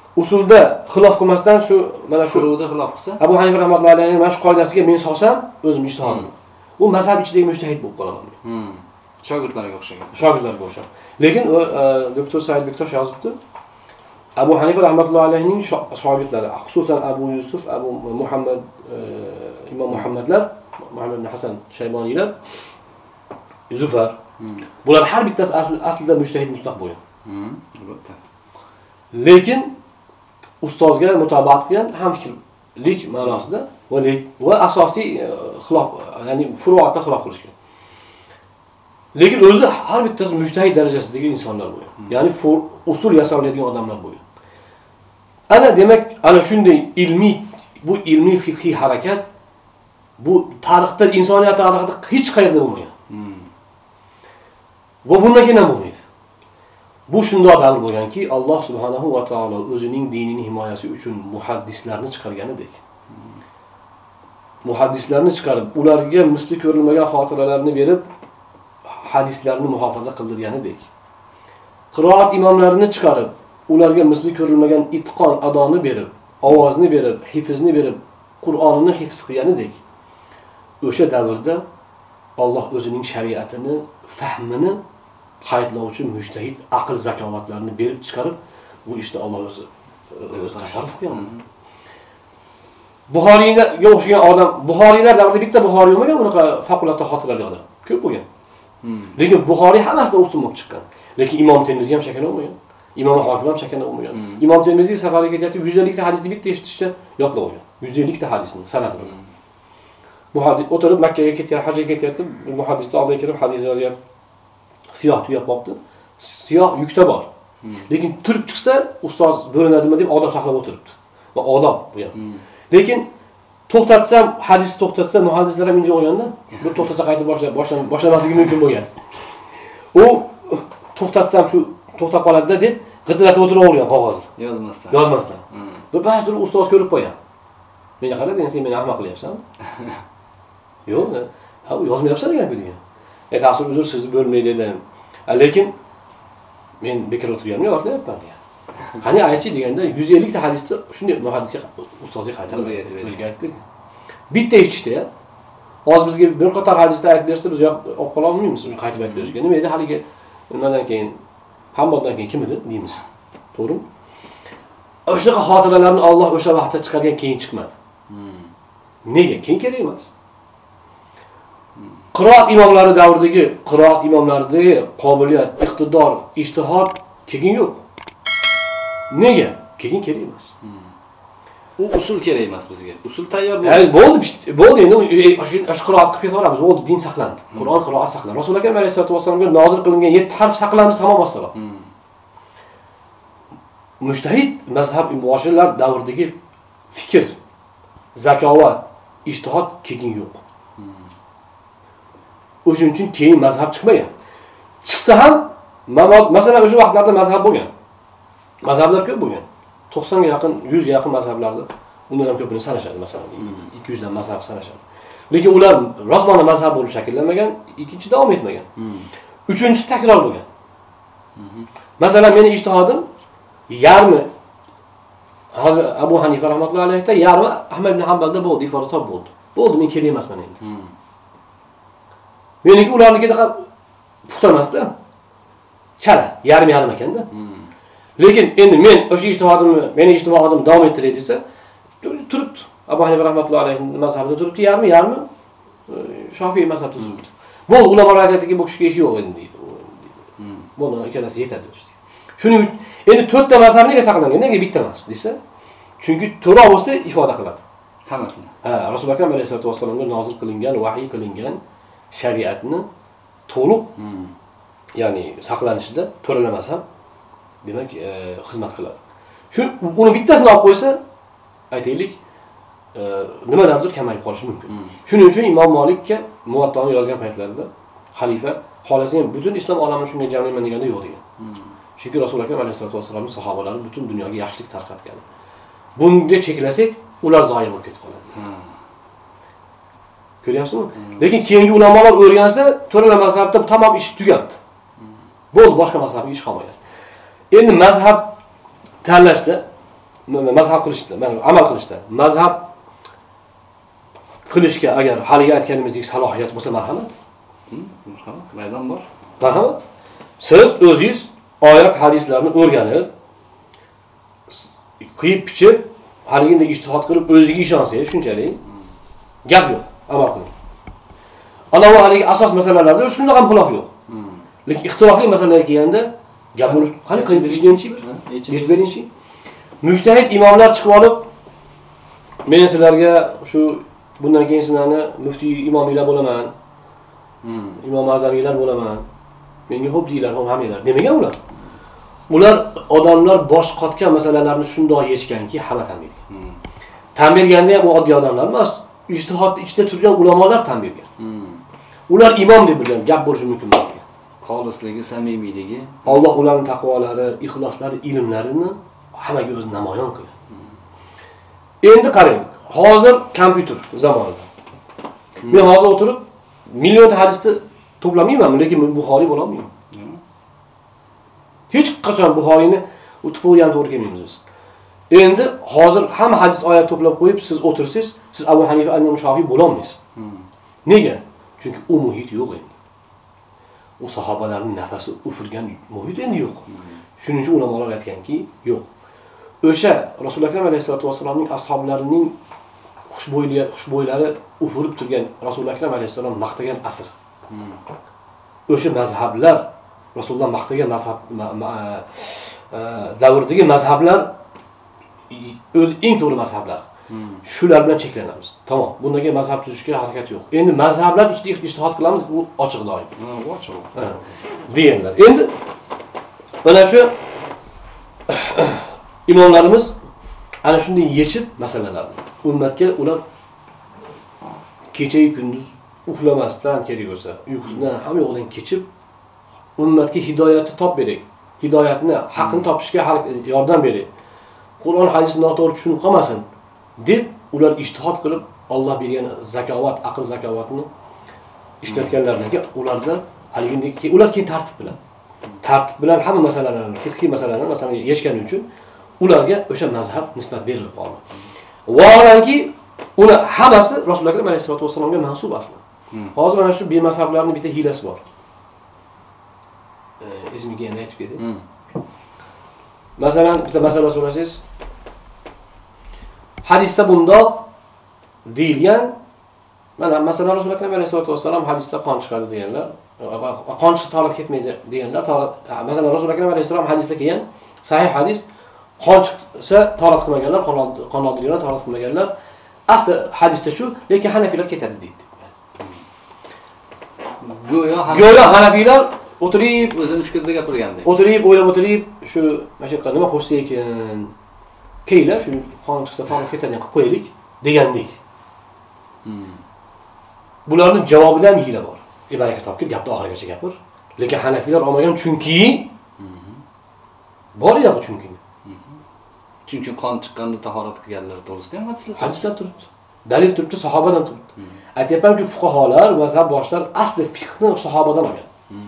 usulda xilof qilmasdan shu mana shu furuda xilof qilsa, Abu Hanifa rahmatullohi alayhi mana shu qoidasiga men solsam, o'zim ijtihodim. U mazhab ichidagi mujtahid bo'lib qolaman. Hmm. Shogirdlarga o'xshagan. Shogirdlarga o'xshab. Lekin o doktor Said Bektosh yozibdi. Abu Hanifa rahmatullohi alayhining shogirdlari, xususan Abu Yusuf, Abu Muhammad, Imom Muhammadlar, Muhammad ibn Hasan Shayboniylar, Zufar. Bular har bittasi asl aslida mujtahid mutlaq bo'lgan. Hmm. Albatta. Lekin ustozga mutobaat qilgan ham fikrlik ma'nosida va va asosiy xilof, ya'ni furuatda xilof qilishgan. Lekin o'zi har bittasi mujtahid darajasidagi insonlar bo'lgan. Ya'ni usul yasoladigan odamlar bo'lgan. Ana demak, ana shunday ilmiy, bu ilmiy fiqhiy harakat bu tarixda, insoniyat tarixida hech qayerda bo'lmagan. Va bundan keyin ham bo'lmaydi. Bu shunday davr bo'lganki, Alloh subhanahu va taolo o'zining dinining himoyasi uchun muhaddislarni chiqarganidek. Muhaddislarni chiqarib, ularga misli ko'rilmagan xotiralarni berib, hadislarni muhofaza qildirganidek. Qiroat imomlarini chiqarib, ularga misli ko'rilmagan itqon adoni berib, ovozni berib, hifzni berib, Qur'onni hifz qilganidek. O'sha davrda Alloh o'zining shariatini, fahmini qaytlovchi mujtahid aql zakovatlarini berib chiqarib, bu ishda Alloh o'zi o'zi tasarruf qilgan. Buxoriyga o'xshagan odam, Buxoriylar davrida bitta Buxoriy bo'lmagan, bunaqa favqulodda xotirali odam. Ko'p bo'lgan. Lekin Buxoriy hammasidan ustun bo'lib chiqqan. Lekin Imom Termiziy ham shakana bo'lmagan. Imom Hokim ham shakana bo'lmagan. Imom Termiziy safarga ketyapti, yuz ellik ta hadisni bitta eshitishda yodlab olgan. yuz ellik ta hadisni sanadi bilan. Muhaddis o'tirib Makkaga ketyapti, hajga ketyapti, muhaddisning oldiga kirib hadis yozyapti. Siyoh tuyab qopti. Siyoh yukta bor. Lekin turib chiqsa, ustoz bo'linadimi deb odob saqlab o'tiribdi. Va odob bu ham. Lekin to'xtatsam, hadisni to'xtatsam, muhaddislar ham inji olganda, bir to'xtasa qaytib boshlab boshlamasligi mumkin bo'lgan. U to'xtatsam shu to'xtab qoladi deb g'idiratib o'tiravergan qog'ozni. Yozmasdan. Yozmasdan. Bir ba'zi ustoz ko'rib qo'ygan. Menga qara, sen meni ahmoq qilyapsanmi? Yo'q, ha u yozmayapsan degan degan. Aytasiz, uzr sizni bo'lmaydi dedim. Lekin men bekor o'tirganimni yordayapman degan. Qani aytchi deganda yuz ellik ta hadisni shunday muhaddisga ustozga qaytarib bergan. Bitta eshitishda, hozir bizga bir qator hadisni aytib bersa, biz yo'q olib qola olmaymiz, uni qaytib aytib berishga. Nima edi haligi undan keyin Hammaddan keyin kim edi deymiz. To'g'rimi? O'shaqa xotiralarni Alloh o'sha vaqtda chiqargan, keyin chiqmadi. Nega? Keyin kerak emas. Qiroat imomlari davridagi, qiroat imomlaridagi qobiliyat, iqtidor, ijtihod keyin yo'q. Nega? Keyin kerak emas. U usul kerak emas bizga. Usul tayyor bo'ldi. Ha, bo'ldi, bo'ldi. Endi o'sha qiroat qilib ketaveramiz. Bo'ldi, din saqlandi. Qur'on qiroat saqlandi. Rasululloh akram alayhisolatu vasallamga nozil qilingan yetti harf saqlandi, tamom assalom. Mujtahid mazhab muashirlar davridagi fikr, zakovat, ijtihod keyin yo'q. O'shuning uchun keyin mazhab chiqmagan. Chiqsa ham, masalan, o'sha vaqtlarda mazhab bo'lgan. Mazhablar ko'p bo'lgan. to'qsonga yaqin, yuzga yaqin mazhablarda undan ko'pini sanashadi, masalan, ikki yuz dan mazhab sanashadi. Lekin ular rostmana mazhab bo'lib shakllanmagan, ikkinchi davom etmagan. Uchinchisi takror bo'lgan. Masalan, meni ijtihodim yarmi hozir Abu Hanifa rahmatullohi alayhiga, yarmi Ahmad ibn Hanbalda bo'ldi, ifoda top bo'ldi. Bo'ldi, men kerak emasman endi. Meniki ularnikida puxta emasda. Chala, yarim-yarim ekanda. Lekin endi men o'sha ijtihodimni, meni ijtihodim davom ettiray desa, turibdi. Abu Hanifa rahmatullohi alayhi mazhabida turibdi, yarmi-yarmi Shofiy mazhabida turibdi. Bo'ldi, ular aytadiki, bu kishiga ish yo'q endi deydi. Bo'ldi, ikkalasi yetadi o'zi. Shuning uchun endi to'rtta mazhab nega saqlangan, nega bitta emas desa, chunki to'rtovisi ifoda qiladi hammasini. Ha, Rasululloh akram alayhisolatu vasallamga nozil qilingan, vahiy qilingan shariatni to'liq, ya'ni saqlanishida to'rala mazhab demak, xizmat qiladi. Shu uni bittasini olib qo'ysa, aytaylik, nimalardir kamayib qolishi mumkin. Shuning uchun Imom Malikka Muvattoni yozgan paytlarida xalifa xolasi ham butun islom olamini shunga jamlayman deganda yo'q degan. Chunki Rasululloh akram alayhisolatu vasallamning sahobalari butun dunyoga yaxshilik tarqatgan. Bunga cheklasak, ular zoya bo'lib ketib qoladi. Ko'ryapsizmi? Lekin keyingi ulamolar o'rgansa, to'rala mazhabda tamom ish tugadi. Bo'ldi, boshqa mazhabga ish qolmaydi. Endi mazhab tanlashda mazhab qilishda, mana amal qilishda, mazhab qilishga agar haliga aytganimizdek salohiyat bo'lsa marhamat. Marhamat, maydon bor. Marhamat. Siz o'zingiz oyat hadislarni o'rganib, qiyib pichib, haligindek ijtihod qilib o'ziga ishonsangiz shunchalik gap yo'q, amal qiling. Ana bu haligi asos masalalarda shunday ham xilof yo'q. Lekin ixtilofli masalalarga kelganda gap bo'lib, qani qilib ikkinchi bir, yetib berinchi. Mujtahid imomlar chiqib olib, men sizlarga shu bundan keyin sizlarni muftiy imomiylar bo'laman. Imom Azamiylar bo'laman. Menga xo'p deylar, ham hamiylar. Demagan ular. Ular odamlar bosh qotgan masalalarni shundoq yechganki, hamma tan bergan. Tan berganda ham u oddiy odamlar emas, ijtihod ichida turgan ulamolar tan bergan. Ular imom deb bilgan, gap bo'lishi mumkin emas degan. Xolisligi, samimiyligi, Alloh ularning taqvolari, ixloslari, ilmlarini hammaga o'zi namoyon qilgan. Endi qarang, hozir kompyuter zamonida. Men hozir o'tirib millionta hadisni to'plamayman, lekin Buxoriy bo'la olmayman. Hech qachon Buxoriyni o'tib qo'ygan to'g'ri kelmaymiz biz. Endi hozir hamma hadis oyat to'plab qo'yib siz o'tirsiz, siz Abu Hanifa, Imom Shofiy bo'la olmaysiz. Nega? Chunki u muhit yo'q endi. U sahobalarning nafasi ufurgan muhit endi yo'q. Shuning uchun ulamolar aytganki, yo'q. O'sha Rasululloh akram alayhisolatu vasallamning ashablarining xushbo'ylari, xushbo'ylari ufurib turgan Rasululloh akram alayhisalom maqtagan asr. O'sha mazhablar Rasululloh maqtagan mazhab davrdagi mazhablar o'zi eng to'g'ri mazhablar. Shular bilan cheklanamiz. Tamom. Bundaga mazhab tuzishga harakat yo'q. Endi mazhablar ichida ijtihod qilamiz, u ochiq doim. Ha, ochiq. Ha. Deganlar. Endi mana shu imomlarimiz ana shunday yechib masalalarni ummatga ular kecha-yu kunduz uxlamasdan kerak bo'lsa, uyqusidan ham yo'qdan kechib ummatga hidoyatni top bering. Hidoyatni, haqni topishga yordam bering. Qur'on hadisni noto'g'ri tushunib qolmasin deb ular ijtihod qilib Alloh bergan zakovat, aql zakovatni ishlatganlarga ularda haligindagi ular keyin tartib bilan tartib bilan hamma masalalarni, fiqhiy masalalarni masalan yechgani uchun ularga o'sha mazhab nisbat berilib qoldi. Vaholanki uni hammasi Rasululloh akram alayhisolatu vasallamga mansub aslan. Hozir mana shu bemazhablarning bitta hiylasi bor. Esmiga yana aytib ketdi. Masalan, bitta masala so'rasangiz, hadisda bundoq deyilgan, mana masalan Rasululloh akram alayhisolatu vasallam hadisda qon chiqadi deganlar, qon chiqib talat ketmaydi deganlar, masalan Rasululloh akram alayhisalom hadisda kelgan sahih hadis, qon chiqsa talat qilmaganlar, qon oldirganlar, talat qilmaganlar. Asli hadisda shu, lekin Hanafilar ketadi deydi. Go'yo Go'yo Hanafilar o'tirib o'zini fikrida gapirgandek. O'tirib, o'ylab o'tirib, shu mashaqqa nima qo'shsa ekan, keyla shu qon chiqsa talat ketadigan qilib qo'yaylik degandek. Bularning javobida ham hiyla bor. Ibaraka topib gapni oxirigacha gapir. Lekin Hanafilar olmagan chunki bor yo'q chunki. Chunki qon chiqqanda tahorat qilganlar to'g'risida ham hadislar hadislar turibdi. Dalil turibdi, sahobadan turibdi. Aytyapmanki, fuqaholar, mazhab boshlar asli fiqhni sahobadan olgan.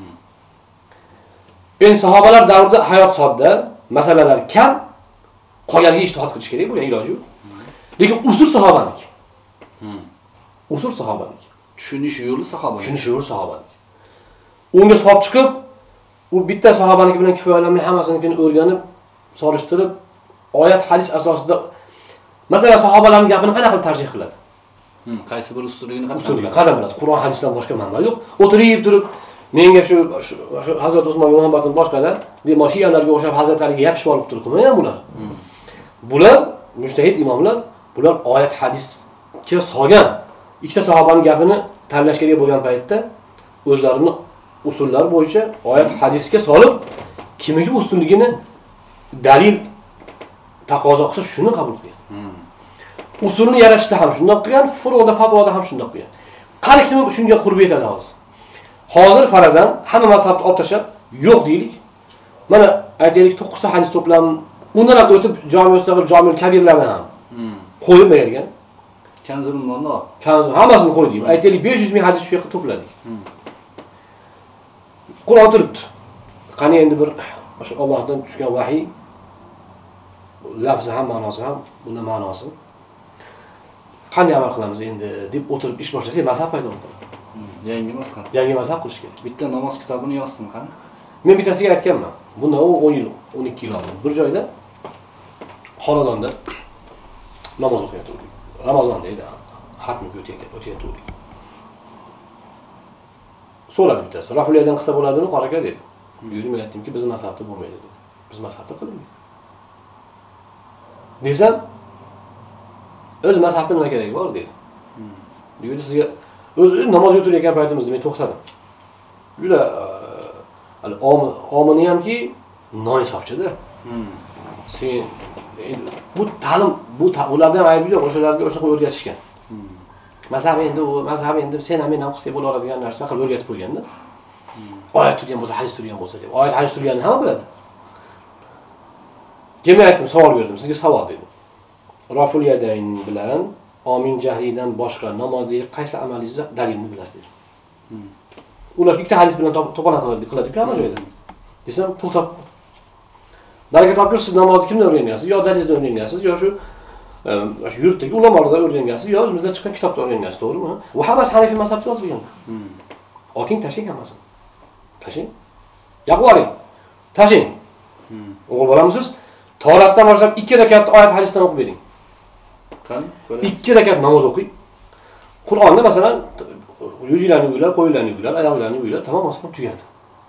Endi sahobalar davrida hayot sodda, masalalar kam, qolganiga ijtihod qilish kerak bo'lgan iloji yo'q. Lekin usul sahobaniki. Usul sahobaniki. Tushunish yo'li sahobaniki. Tushunish yo'li sahobaniki. Unga sop chiqib, u bitta sahobaniki bilan kifoyalanmay hammasini o'rganib, solishtirib, oyat hadis asosida masalan sahobalarning gapini qanaqa qilib tarjih qiladi? Hmm, qaysi bir ustuligini qadam biladi. Qur'on hadisdan boshqa manba yo'q. O'tirib turib, menga shu Hazrat Usmon Muhammadning boshqalar, demashiyalarga o'xshab hazratlariga yapishib olib turibmi ham bular? Bular mujtahid imomlar, bular oyat hadisga solgan ikkita sahobaning gapini tanlash kerak bo'lgan paytda o'zlarining usullari bo'yicha oyat hadisga solib, kimga ustunligini dalil taqozo qilsa shuni qabul qilgan. Usulni yaratishda ham shunday qilgan, furuda, fatvoda ham shunday qilgan. Qani kim shunga qurb yetadi hozir? Hozir farazan hamma mazhabni olib tashlab, yo'q deylik. Mana aytaylik to'qqiz ta hadis to'plam, undan ham o'tib Jami'ul Jami'ul Kabirlarni ham qo'yib bergan. Kanzul Ummonda. Kanzul hammasini qo'ydik. Aytaylik besh yuz ming hadis shu yerga to'pladik. Qur'on turibdi. Qani endi bir o'sha Allohdan tushgan vahiy lafzi ham ma'nosi ham, bunda ma'nosi. Qanday amal qilamiz endi deb o'tirib ish boshlasak, mazhab paydo bo'ladi. Yangi mazhab. Yangi mazhab qilish kerak. Bitta namoz kitobini yozsin qani? Men bittasiga aytganman. Bundan o'n yil, o'n ikki yil oldin bir joyda xonadonda namoz o'qiyotgandik. Ramazonda edi. Xatmi o'tayotgandik. So'radi bittasi. Rafuliyadan qilsa bo'ladimi, qora aka dedi. Yurib aytdimki, biz mazhabda bo'lmaydi dedi. Biz mazhabda qilmaymiz. Desam, o'z mazhabda nima keragi bor dedi. Dedi sizga o'zi namoz o'tirayotgan paytimizda men to'xtadim. Juda hali omini hamki noinsobchida. Sen bu ta'lim bu ularda ham aybi yo'q, o'shalarga o'sha o'rgatishgan. Mazhab endi u mazhab endi sen ham men ham qilsak bo'laveradigan narsa qilib o'rgatib qo'yganda. Oyat turgan bo'lsa, hadis turgan bo'lsa deb. Oyat hadis turganini hamma biladi. Keyin aytdim, savol berdim. Sizga savol dedim. Raful yadayn bilan Amin jahridan boshqa namozdagi qaysi amalingizni dalilini bilasiz dedim. Ular ikkita hadis bilan to'polon qiladi-ku hamma joyda. Desam, to'xtab. Baraka topib siz namozni kimdan o'rgangansiz? Yo dalildan o'rgangansiz, yo shu shu yurtdagi ulamolardan o'rgangansiz, yo o'zimizdan chiqqan kitobdan o'rgangansiz, to'g'rimi? Bu hammasi Hanafiy mazhabida yozilgan. Oking tashing hammasini. Tashing. Yaqvoring. Tashing. O'g'il bolamisiz? To'ratdan boshlab ikki rakat oyat hadisdan o'qib bering. Qani? ikki rakat namoz o'qing. Qur'onda masalan yuzinglarni uylar, qo'yinglarni uylar, oyoqlarni uylar, tamom osmon tugadi.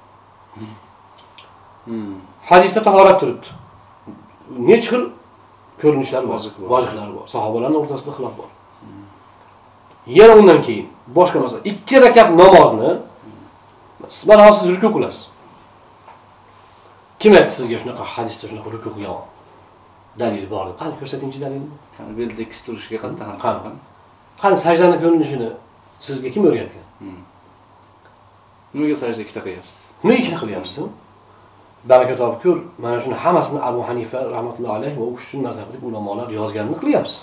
Hadisda tahorat turibdi. Necha xil ko'rinishlar bor, vojiblar bor. Sahobalarning o'rtasida xilof bor. Yana undan keyin boshqa masala ikki rakat namozni mana siz ruku qilasiz. Kim aytdi sizga shunaqa hadisda shunaqa ruku qilgan? Dalil bor. Qani ko'rsatingchi dalilni? Qani belda ikki turishga qattiq ham qani. Qani sajdani ko'rinishini sizga kim o'rgatgan? Nimaga sajda ikkita qilyapsiz? Nima ikkita qilyapsiz? Baraka topib ko'r, mana shuni hammasini Abu Hanifa rahmatullohi alayhi va uchun mazhabdagi ulamolar yozganini qilyapsiz.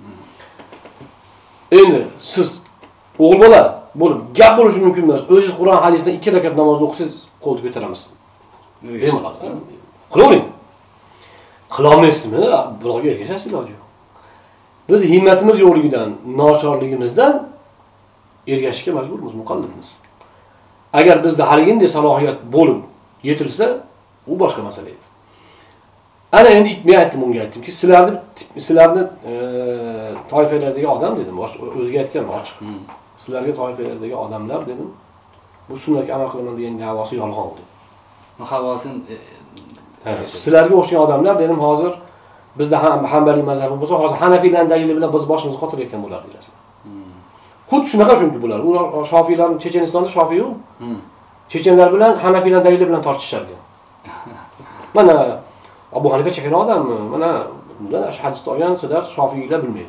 Endi siz o'g'il bola bo'lib gap bo'lishi mumkin emas. O'zingiz Qur'on hadisdan ikki rakat namoz o'qisangiz qo'lni ko'taramiz. Bemalol. Qilavering. Qilolmaysizmi? Biroq ergashasiz iloji yo'q. Biz himmatimiz yo'qligidan, nochorligimizdan ergashishga majburmiz, muqallidmiz. Agar bizda haliginday salohiyat bo'lib yetilsa, u boshqa masala edi. Ana endi men aytdim, unga aytdimki, sizlarni sizlarni toifalardagi odam dedim, o'ziga aytgan ochiq. Sizlarga toifalardagi odamlar dedim, bu sunnatga amal qilaman degan da'vosi yolg'on dedi. Havosin sizlarga o'xshagan odamlar dedim, hozir bizda ham Hanbaliy mazhabi bo'lsa, hozir Hanafiylarning dalili bilan biz boshimizni qotirayotgan bo'lardi deysiz. Xuddi shunaqa chunki bular. Ular Shofiylarning Chechenistonda Shofiy-yu. Chechenlar bilan Hanafiylar dalili bilan tortishardi. Mana Abu Hanifa chekan odammi? Mana bundan shu hadisni olgan sizlar Shofiylar bilmaydi.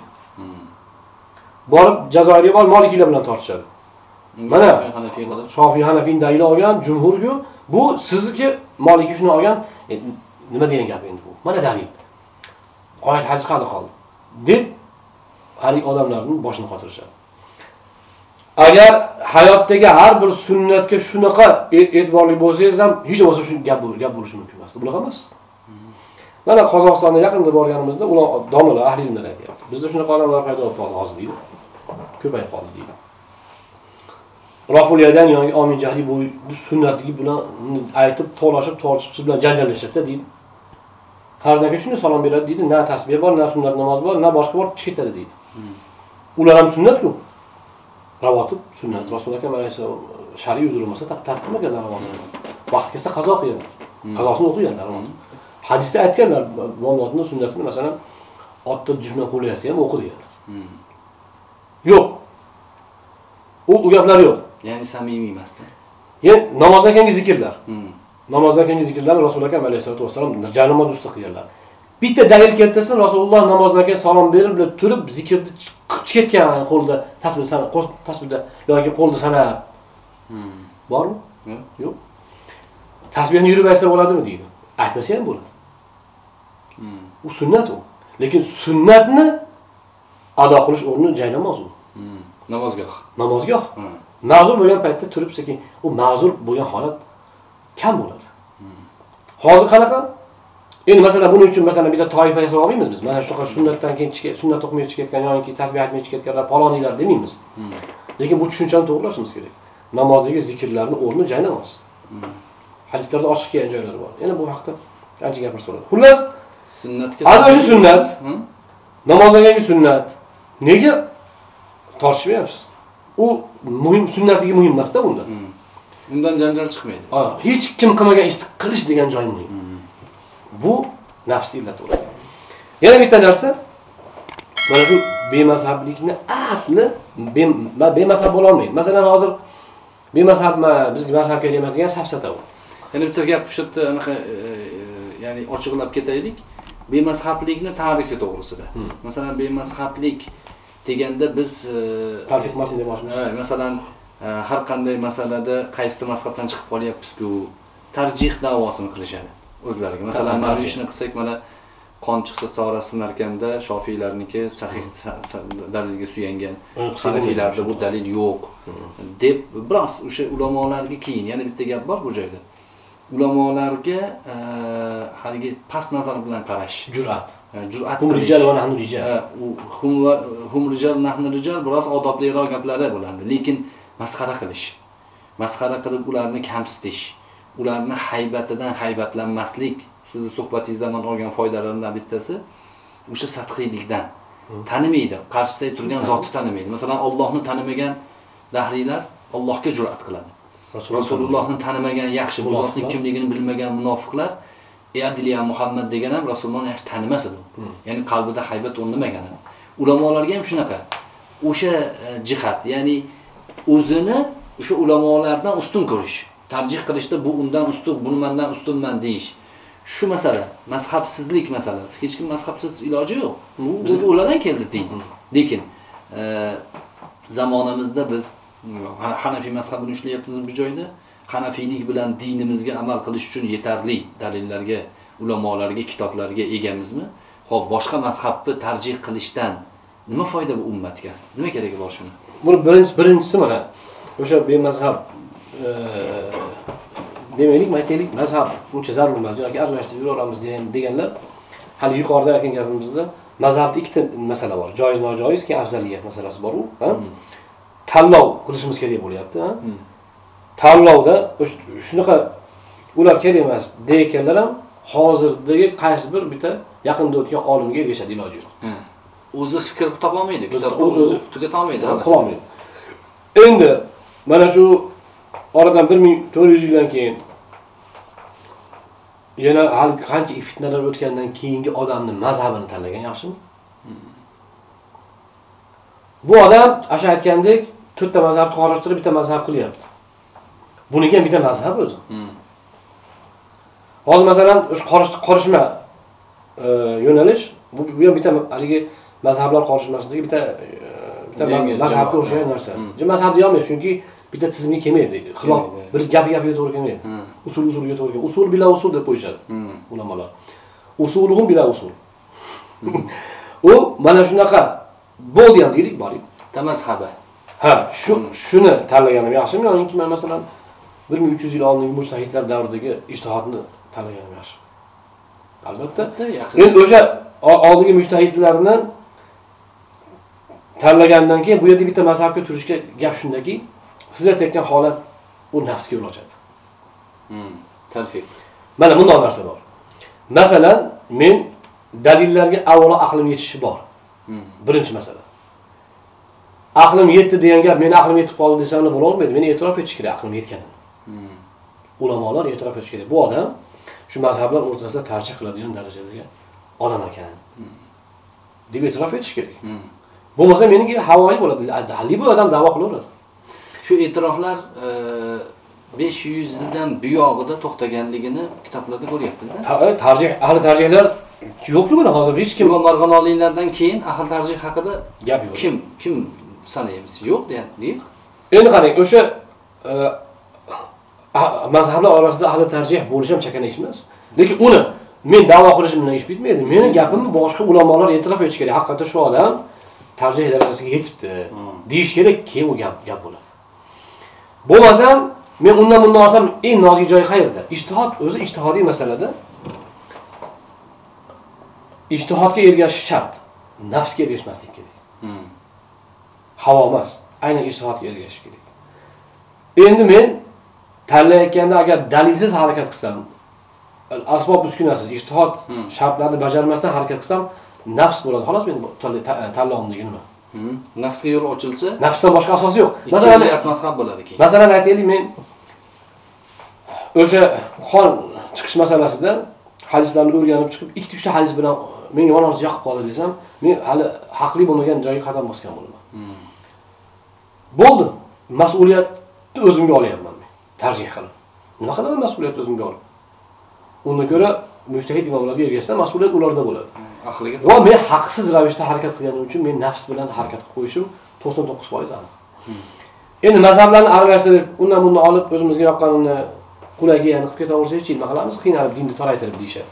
Borib Jazoirga borib Malikiylar bilan tortishadi. Mana Hanafiylar Shofiy Hanafiyning dalili olgan jumhurgu, bu sizniki Maliki shuni olgan, nima degan gap endi bu? Mana dalil. Oyat hadis qanday qoldi? deb hali odamlarning boshini qotirishadi. Agar hayotdagi har bir sunnatga shunaqa e'tiborli bo'lsangiz ham hech bo'lmasa shu gap gap bo'lishi mumkin emas. Bunaqa emas. Mana Qozog'istonda yaqinda borganimizda ular domlalar, ahli ilmlar aytayapti. Bizda shunaqa odamlar paydo bo'lib qoldi hozir deydi. Ko'payib qoldi deydi. Rafuliyadan yoki Amin jahli bu sunnatligi bilan aytib, to'lashib, tortishib siz bilan janjallashadi deydi. Farzanga shuni salom beradi deydi, na tasbih bor, na sunnat namoz bor, na boshqa bor, chiqib ketadi deydi. Ular ham sunnat-ku. Ravotib sunnat. Rasululloh akram alayhisalom shar'iy uzr bo'lmasa tartibmaganlar ravotni. Vaqt kelsa qazo qilganlar. Qazosini o'qiganlar. Hadisda aytganlar, Muhammadning sunnatini masalan otda dushman qo'lyapsa ham o'qi deganlar. Yo'q. U gaplar yo'q. Ya'ni samimiy emasda. Ya'ni namozdan keyingi zikrlar. Namozdan keyingi zikrlarni Rasululloh akram alayhisolatu vasallam janomat usta qilganlar. Bitta dalil keltirsin, Rasululloh namozdan keyin salom berib, turib zikrni ketgan qo'lda tasbih sana, qo'l tasbihda yoki qo'lda sana. Bormi? Yo'q. Tasbihni yurib aytsa bo'ladimi deydi. Aytmasa ham bo'ladi. U sunnat u. Lekin sunnatni ado qilish o'rni joy namoz u. Namozgoh. Namozgoh. Ma'zur bo'lgan paytda turib sekin, u ma'zur bo'lgan holat kam bo'ladi. Hozir qanaqa? Endi masalan buning uchun masalan bitta toifa yasab olmaymiz biz. Mana shunaqa sunnatdan keyin sunnat o'qimay chiqayotgan yoki tasbih aytmay chiqayotganlar paloniylar demaymiz. Lekin bu tushunchani to'g'rilashimiz kerak. Namozdagi zikrlarning o'rni joy namoz. Hadislarda ochiq kelgan joylari bor. Yana bu haqda qancha gapirsa bo'ladi. Xullas, sunnatga ana o'sha sunnat, namozdagi sunnat. Nega tortishmayapsiz? U muhim, sunnatligi muhim emas-da bunda. Bundan janjal chiqmaydi. Ha, hech kim qilmagan ishni qilish degan joy muhim. Bu nafsli illat bo'ladi. Yana bitta narsa, mana shu bemazhablikni asli bemazhab bo'la olmaydi. Masalan, hozir bemazhabma, biz mazhabga emas degan safsata bu. Yana bitta gap shu yerda anaqa, ya'ni ochiqlab ketaylik. Bemazhablikni ta'rifi to'g'risida. Masalan, bemazhablik deganda biz ta'rif etmaslik demoqchimiz. Masalan, har qanday masalada qaysi mazhabdan chiqib qolyapmiz-ku, tarjih da'vosini qilishadi o'zlariga. Masalan, marjishni qilsak, mana qon chiqsa torasi narkanda Shofiylarniki sahih dalilga suyangan, Hanafiylarda bu dalil yo'q deb biroz o'sha ulamolarga keyin yana bitta gap bor bu joyda. Ulamolarga haligi past nazar bilan qarash, jur'at. Jur'at hum rijal va nahnu rijal. Hum hum rijal nahnu rijal biroz odobliroq gaplari bo'ladi, lekin masxara qilish, masxara qilib ularni kamsitish, ularni haybatidan haybatlanmaslik, sizni suhbatingizdan men olgan foydalardan bittasi o'sha sathiylikdan. Tanimaydi, qarshisida turgan zotni tanimaydi. Masalan, Allohni tanimagan dahriylar Allohga jur'at qiladi. Rasulullohni tanimagan, yaxshi bu zotning kimligini bilmagan munofiqlar "Ey Muhammad" degan ham Rasulullohni yaxshi tanimas edi. Ya'ni qalbida haybat o'rnamagan. Ulamolarga ham shunaqa. O'sha jihat, ya'ni o'zini o'sha ulamolardan ustun ko'rish, tarjih qilishda bu undan ustun, buni mendan ustunman deyish. Shu masala, mazhabsizlik masalasi. Hech kim mazhabsiz iloji yo'q. Bizga ulardan keldi din. Lekin zamonamizda biz Hanafiy mazhabini ishlayapmiz bu joyda. Hanafiylik bilan dinimizga amal qilish uchun yetarli dalillarga, ulamolarga, kitoblarga egamizmi? Xo'p, boshqa mazhabni tarjih qilishdan nima foyda bu ummatga? Nima keragi bor shuni? Buni birinchi birinchisi mana o'sha bemazhab demaylik, aytaylik, mazhab uncha zarur emas yoki aralashtirib yuraveramiz deganlar hali yuqorida aytgan gapimizda mazhabda ikkita masala bor. Joiz, nojoiz, keyin afzaliyat masalasi bor u, ha? Tanlov qilishimiz kerak bo'lyapti, ha? Tanlovda shunaqa ular kerak emas deyotganlar ham hozirdagi qaysi bir bitta yaqinda o'tgan olimga ergashadi, iloji yo'q. O'zi fikr topa olmaydi, o'zi tugata olmaydi, qila olmaydi. Endi mana shu oradan bir ming to'rt yuz yildan keyin yana hal qancha fitnalar o'tgandan keyingi odamni mazhabini tanlagan yaxshimi? Bu odam o'sha aytgandek to'rtta mazhabni qorishtirib bitta mazhab qilyapti. Buniki ham bitta mazhab o'zi. Hozir masalan o'sha qorishma yo'nalish bu ham bitta haligi mazhablar qorishmasidagi bitta bitta mazhabga o'xshagan narsa. Mazhab deya olmaysiz, chunki bitta tizimga kelmaydi. Xilof bir gap gapiga to'g'ri kelmaydi. Usul usulga to'g'ri kelmaydi. Usul bila usul deb qo'yishadi ulamolar. Usuluhum bila usul. U mana shunaqa bo'ldi ham deylik, boring. Tamazhaba. Ha, shu shuni tanlaganim yaxshimi yoki men masalan bir ming uch yuz yil oldingi mujtahidlar davridagi ijtihodni tanlaganim yaxshi? Albatta. Endi o'sha oldingi mujtahidlarni tanlagandan keyin bu yerda bitta mazhabga turishga gap shundaki, siz aytgan holat u nafsga yo'l ochadi. Hmm, tarfiq. Mana bunday narsa bor. Masalan, men dalillarga avvalo aqlim yetishi bor. Birinchi masala. Aqlim yetdi degan gap, men aqlim yetib qoldi desam bo'la olmaydi. Men e'tirof etish kerak aqlim yetganini. Ulamolar e'tirof etish kerak. Bu odam shu mazhablar o'rtasida tarjih qiladigan darajadagi odam ekan. deb e'tirof etish kerak. Bo'lmasa meniki havoyi bo'ladi. Halli bu odam da'vo qilaveradi. Shu e'tiroflar besh yuz yildan buyog'ida to'xtaganligini kitoblarda ko'ryapmiz-da. Tarjih, ahli tarjihlar yo'q-ku buni hozir hech kim. Bu marg'anoliylardan keyin ahli tarjih haqida gap yo'q. Kim kim sanaymiz? Yo'q deyapti. Endi qarang, o'sha mazhablar orasida ahli tarjih bo'lish ham chakana ish emas. Lekin uni men da'vo qilishim bilan ish bitmaydi. Meni gapimni boshqa ulamolar e'tirof etish kerak. Haqiqatda shu odam tarjih darajasiga yetibdi deyish kerak, keyin u gap gap bo'ladi. Bo'lmasam men undan bundan olsam eng nozik joyi qayerda? Ijtihod o'zi ijtihodiy masalada ijtihodga ergashish shart. Nafsga ergashmaslik kerak. Havo emas, aynan ijtihodga ergashish kerak. Endi men tanlayotganda agar dalilsiz harakat qilsam, asbob uskunasiz ijtihod shartlarini bajarmasdan harakat qilsam, nafs bo'ladi. Xolos men tanlovimdagi nima? Nafsga yo'l ochilsa, nafsdan boshqa asosi yo'q. Masalan, mazhab bo'ladi keyin. Masalan, aytaylik, men o'sha qon chiqish masalasida hadislarni o'rganib chiqib, ikkita uchta hadis bilan menga yonarsi yoqib qoldi desam, men hali haqli bo'lmagan joyga qadam bosgan bo'laman. Bo'ldi. Mas'uliyatni o'zimga olyapman men. Tarjih qilib. Nima qilaman mas'uliyatni o'zimga olib? Unga ko'ra mujtahid imomlarga ergashsam, mas'uliyat ularda bo'ladi. Aqliga va men haqsiz ravishda harakat qilganim uchun men nafs bilan harakat qilib qo'yishim to'qson to'qqiz foiz aniq. Endi mazhablarni aralashtirib, undan bundan olib o'zimizga yoqqanini qulayga yana qilib ketaversak-chi, nima qilamiz? Qiynalib dinni toraytirib deyishadi.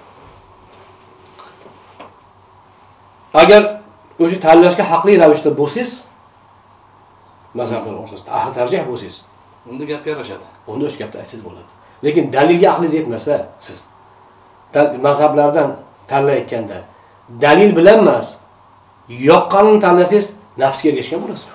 Agar o'sha tanlashga haqli ravishda bo'lsangiz, mazhablar o'rtasida ahli tarjih bo'lsangiz, unda gap yarashadi. Unda o'sha gapni aytsangiz bo'ladi. Lekin dalilga aqlingiz yetmasa, siz mazhablardan tanlayotganda dalil bilan emas, yoqqanini tanlasangiz, nafsga ergashgan bo'lasiz.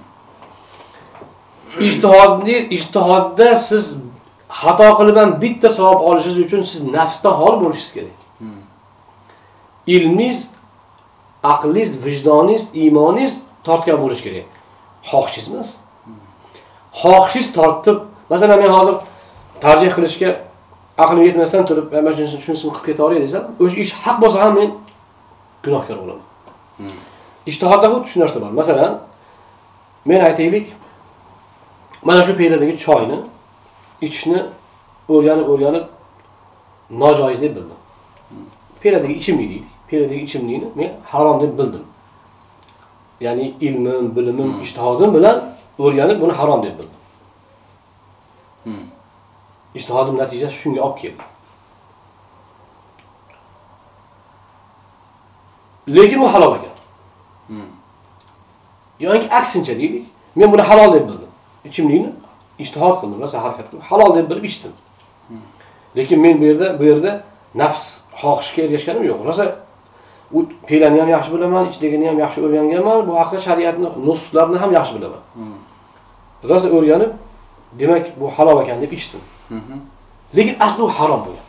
Ijtihodni, ijtihodda siz xato qilib ham bitta savob olishingiz uchun siz nafsdan xoli bo'lishingiz kerak. Ilmingiz, aqlingiz, vijdoningiz, iymoningiz tortgan bo'lish kerak. Xohishingiz emas. Xohishingiz tortib, masalan men hozir tarjih qilishga aqlim yetmasdan turib, mana shunisini shunisini qilib keta olay desam, o'sha ish haq bo'lsa ham men gunohkor bo'laman. Ijtihodda xuddi shu narsa bor. Masalan, men aytaylik, mana shu peyladagi choyni ichishni o'rganib-o'rganib nojoiz deb bildim. Peyladagi ichimlik deydi. Peyladagi ichimlikni men harom deb bildim. Ya'ni ilmim, bilimim, ijtihodim bilan o'rganib buni harom deb bildim. Ijtihodim natijasi shunga olib keldi. Lekin u halol ekan. Yoki aksincha deylik, men buni halol deb bildim. Ichimlikni ijtihod qildim, rosa harakat qilib, halol deb bilib ichdim. Lekin men bu yerda, bu yerda nafs xohishga ergashganim yo'q. Rosa u peylani ham yaxshi bilaman, ichidagini ham yaxshi o'rganganman, bu haqda shariatni, nususlarni ham yaxshi bilaman. Rosa o'rganib, demak bu halol ekan deb ichdim. Lekin asli u harom bo'lgan.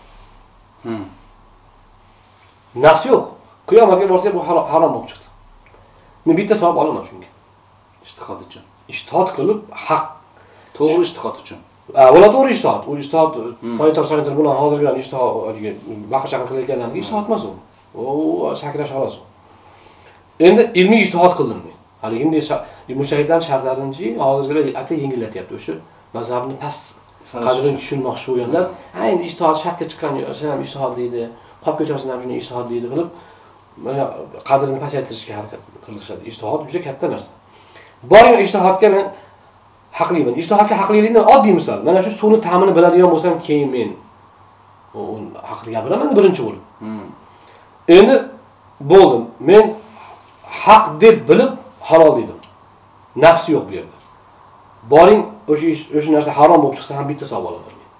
Nafs yo'q. Qiyomatga borsa bu harom bo'lib chiqdi. Men bitta savob olaman shunga. Ijtihod uchun. Ijtihod qilib haq, to'g'ri ijtihod uchun. Avvalo to'g'ri ijtihod. U ijtihod poytar sanatlar bilan hozirgi ijtihod baqa-chaqa qilayotganlarga ijtihod emas u. O sakrash xolos. Endi ilmiy ijtihod qildim men. Haliginday mujtahidlar shartlarini hozirgilar ata yengillatyapti. O'sha mazhabni past qadrini tushunmoqchi bo'lganlar, ha endi ijtihod shartga chiqqan, sen ham ijtihod deydi, qolib ketasan ham shuni ijtihod deydi qilib, mana qadrini pasaytirishga harakat qilishadi. Ijtihod juda katta narsa. Boring ijtihodga men haqliman. Ijtihodga haqlilikdan oddiy misol. Mana shu suvni ta'mini biladigan bo'lsam, keyin men u haqli gapiraman birinchi bo'lib. Endi bo'ldim. Men haq deb bilib halol dedim. Nafsi yo'q bu yerda. Boring o'sha ish, o'sha narsa harom bo'lib chiqsa ham bitta savob olaman men.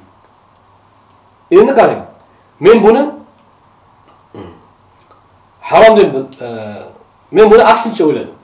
Endi qarang. Men buni harom deb e, men buni aksincha o'yladim.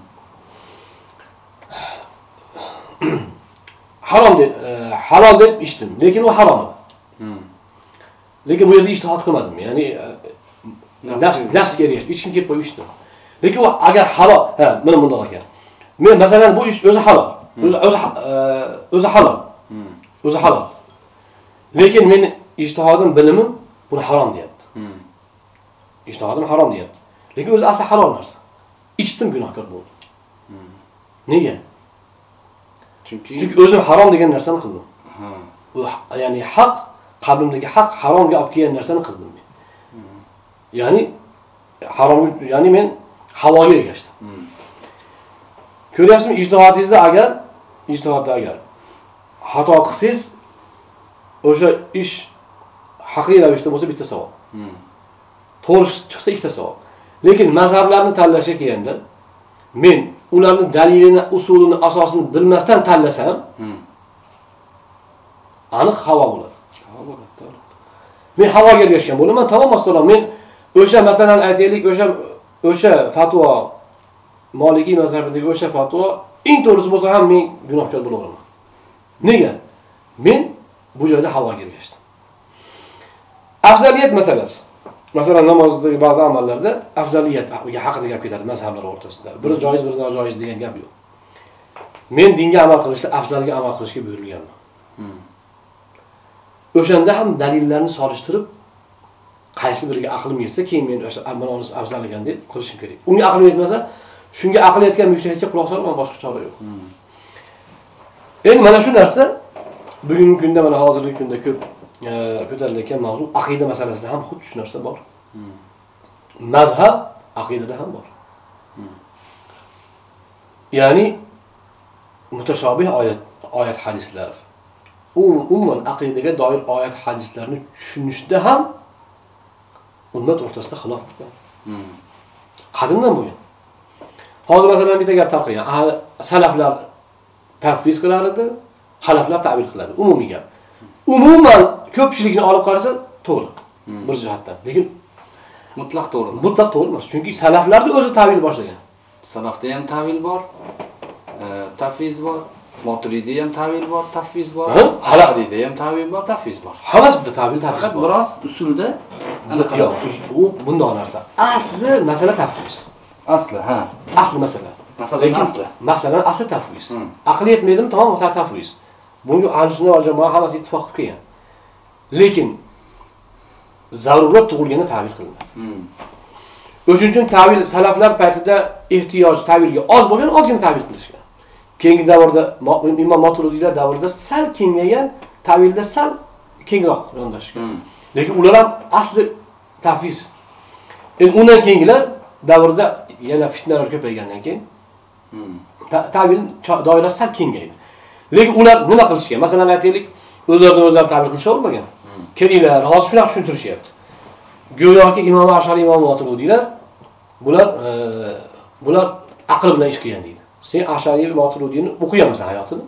Harom deb, e, halol deb ichdim, lekin u harom edi. Lekin bu yerda ijtihod qilmadim. Ya'ni nafs nafsga ergashib ichkim kelib qo'yib ichdim. Lekin u agar halol, ha, mana bundoq ekan. Men masalan bu ish o'zi halol. O'zi o'zi o'zi halol. O'zi halol. Lekin men ijtihodim, bilimim buni harom deyapti. Ijtihodim harom deyapti. Lekin o'zi asli halol narsa. Ichdim, gunohkor bo'ldim. Nega? Chunki Chunki o'zim harom degan narsani qildim. Ha. U ya'ni haq, qalbimdagi haq haromga olib kelgan narsani qildim men. Ya'ni harom, ya'ni men havoga ergashdim. Ko'ryapsizmi, ijtihodingizda agar ijtihodda agar xato qilsangiz, o'sha ish haqli ravishda bo'lsa bitta savob. To'g'ri chiqsa ikkita savob. Lekin mazhablarni tanlashga kelganda men ularni dalilini, usulini, asosini bilmasdan tanlasam, aniq havo bo'ladi. Havo bo'ladi, to'g'ri. Men havoga ergashgan bo'laman, tamom astolan men O'sha masalan aytaylik, o'sha o'sha fatvo Maliki mazhabidagi o'sha fatvo eng to'g'risi bo'lsa ham men gunohkor bo'laman. Nega? Men bu joyda havoga ergashdim. Afzaliyat masalasi. Masalan, namozdagi ba'zi amallarda afzaliyat haqida gap ketadi mazhablar o'rtasida. Biri joiz, biri nojoiz degan gap yo'q. Men dinga amal qilishda afzalga amal qilishga buyurilganman. O'shanda ham dalillarni solishtirib, qaysi biriga aqlim yetsa, keyin men o'sha amalni afzal ekan deb qilishim kerak. Unga aqlim yetmasa, shunga aql yetgan mujtahidga quloq solman, boshqa chora yo'q. Endi mana shu narsa bugungi kunda, mana hozirgi kunda ko'p ko'tarilayotgan mavzu aqida masalasida ham xuddi shu narsa bor. Mazhab aqidada ham bor. Ya'ni mutashobih oyat oyat hadislar, umuman aqidaga doir oyat hadislarni tushunishda ham ummat o'rtasida xilof bo'lgan. Qadimdan bo'lgan. Hozir masalan bitta gap tarqagan. Salaflar tafviz qilar edi, xalaflar ta'bir qiladi. Umumiy gap. Umuman ko'pchilikni olib qarasa to'g'ri. Bir jihatdan. Lekin mutlaq to'g'ri. Mutlaq to'g'ri emas. Chunki salaflarning o'zi ta'bir boshlagan. Salafda ham ta'vil bor, tafviz bor, Moturidi ham ta'vil bor, tafviz bor, Haladida ham ta'vil bor, tafviz bor. Hammasida ta'vil tafviz bor. Biroz usulda yo'q, u bunday narsa. Asli masala tafviz. Asli, ha. Asli masala. Masalan asli. Masalan asli tafviz. Aqli yetmaydimi, tamom, tafviz. Bunga ahli sunna va jamoa hammasi ittifoq qilib kelgan. Lekin zarurat tug'ilganda ta'vil qilinadi. O'shuning uchun ta'vil salaflar paytida ehtiyoj ta'vilga oz bo'lgan, ozgina ta'vil qilishgan. Keyingi davrda Imom Moturidiylar davrida sal kengaygan, ta'vilda sal kengroq yondashgan. Lekin ular ham asli tafviz. Endi undan keyingilar davrda yana fitnalar ko'paygandan keyin ta'vil doirasi sal kengaydi. Lekin ular nima qilishgan? Masalan aytaylik, o'zlaridan o'zlari ta'vil qilisha olmagan. Kelinglar, hozir shunaqa tushuntirishyapti. Go'yoki Imom Ash'ari, Imom Moturidiylar bular bular aql bilan ish qilgan deydi. Sen Ash'ari va Moturidiyni o'qiganmisan hayotini?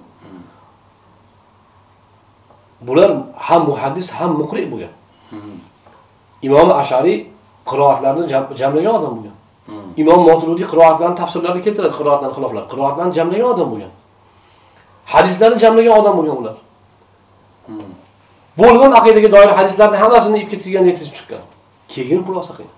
Bular ham muhaddis, ham muqri bo'lgan. Imom Ash'ari qiroatlarni jamlagan odam bo'lgan. Imom Moturidiy qiroatlarni tafsirlarida keltiradi, qiroatlarni xiloflar, qiroatlarni jamlagan odam bo'lgan. Hadislarni jamlagan odam bo'lgan ular. Bo'lgan aqidaga doir hadislarni hammasini ipga tizgan deb tizib chiqqan. Keyin xulosa qilgan.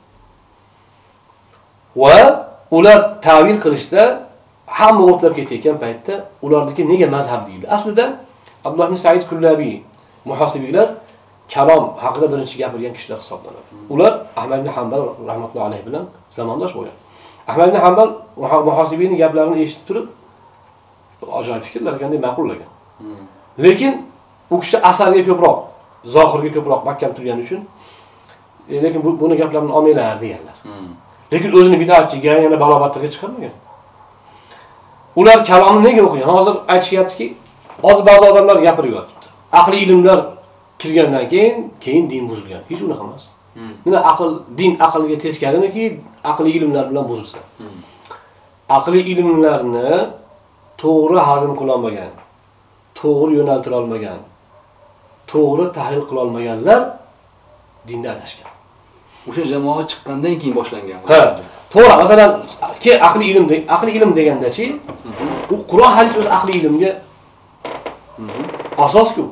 Va ular ta'vil qilishda hamma o'tlab ketayotgan paytda ularniki nega mazhab deyildi? Aslida Abdulloh ibn Said Kullabi muhosibiylar kalom haqida birinchi gapirgan kishilar hisoblanadi. Ular Ahmad ibn Hanbal rahmatullohi alayhi bilan zamondosh bo'lgan. Ahmad ibn Hanbal muhosibiyning gaplarini eshitib turib ajoyib fikrlar qanday ma'qullagan. Lekin u kishi asarga ko'proq, zohirga ko'proq mahkam turgani uchun lekin bu buni gaplarini olmaylar deganlar. Lekin o'zini bid'atchiga, yana balobatlarga chiqarmagan. Ular kalomni nega o'qigan? Hozir aytishyaptiki, hozir ba'zi odamlar gapiryapti. Aqliy ilmlar kirgandan keyin, keyin din buzilgan. Hech unaqa emas. Nima aql, din aqlga teskarimiki, aqliy ilmlar bilan buzilsa. Aqliy ilmlarni to'g'ri hazm qila olmagan, to'g'ri yo'naltira olmagan, to'g'ri tahlil qila olmaganlar dinda adashgan. O'sha jamoa chiqqandan keyin boshlangan. Ha, to'g'ri. Masalan, ke aqliy ilm, aqliy ilm degandachi, u Qur'on hadis o'z aqliy ilmga asos-ku.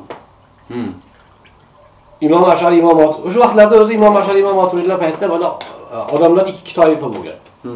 Imom Ash'ari, Imom Moturidi, o'sha vaqtlarda o'zi Imom Ash'ari, Imom Moturidiylar paytida mana odamlar ikki toifa bo'lgan.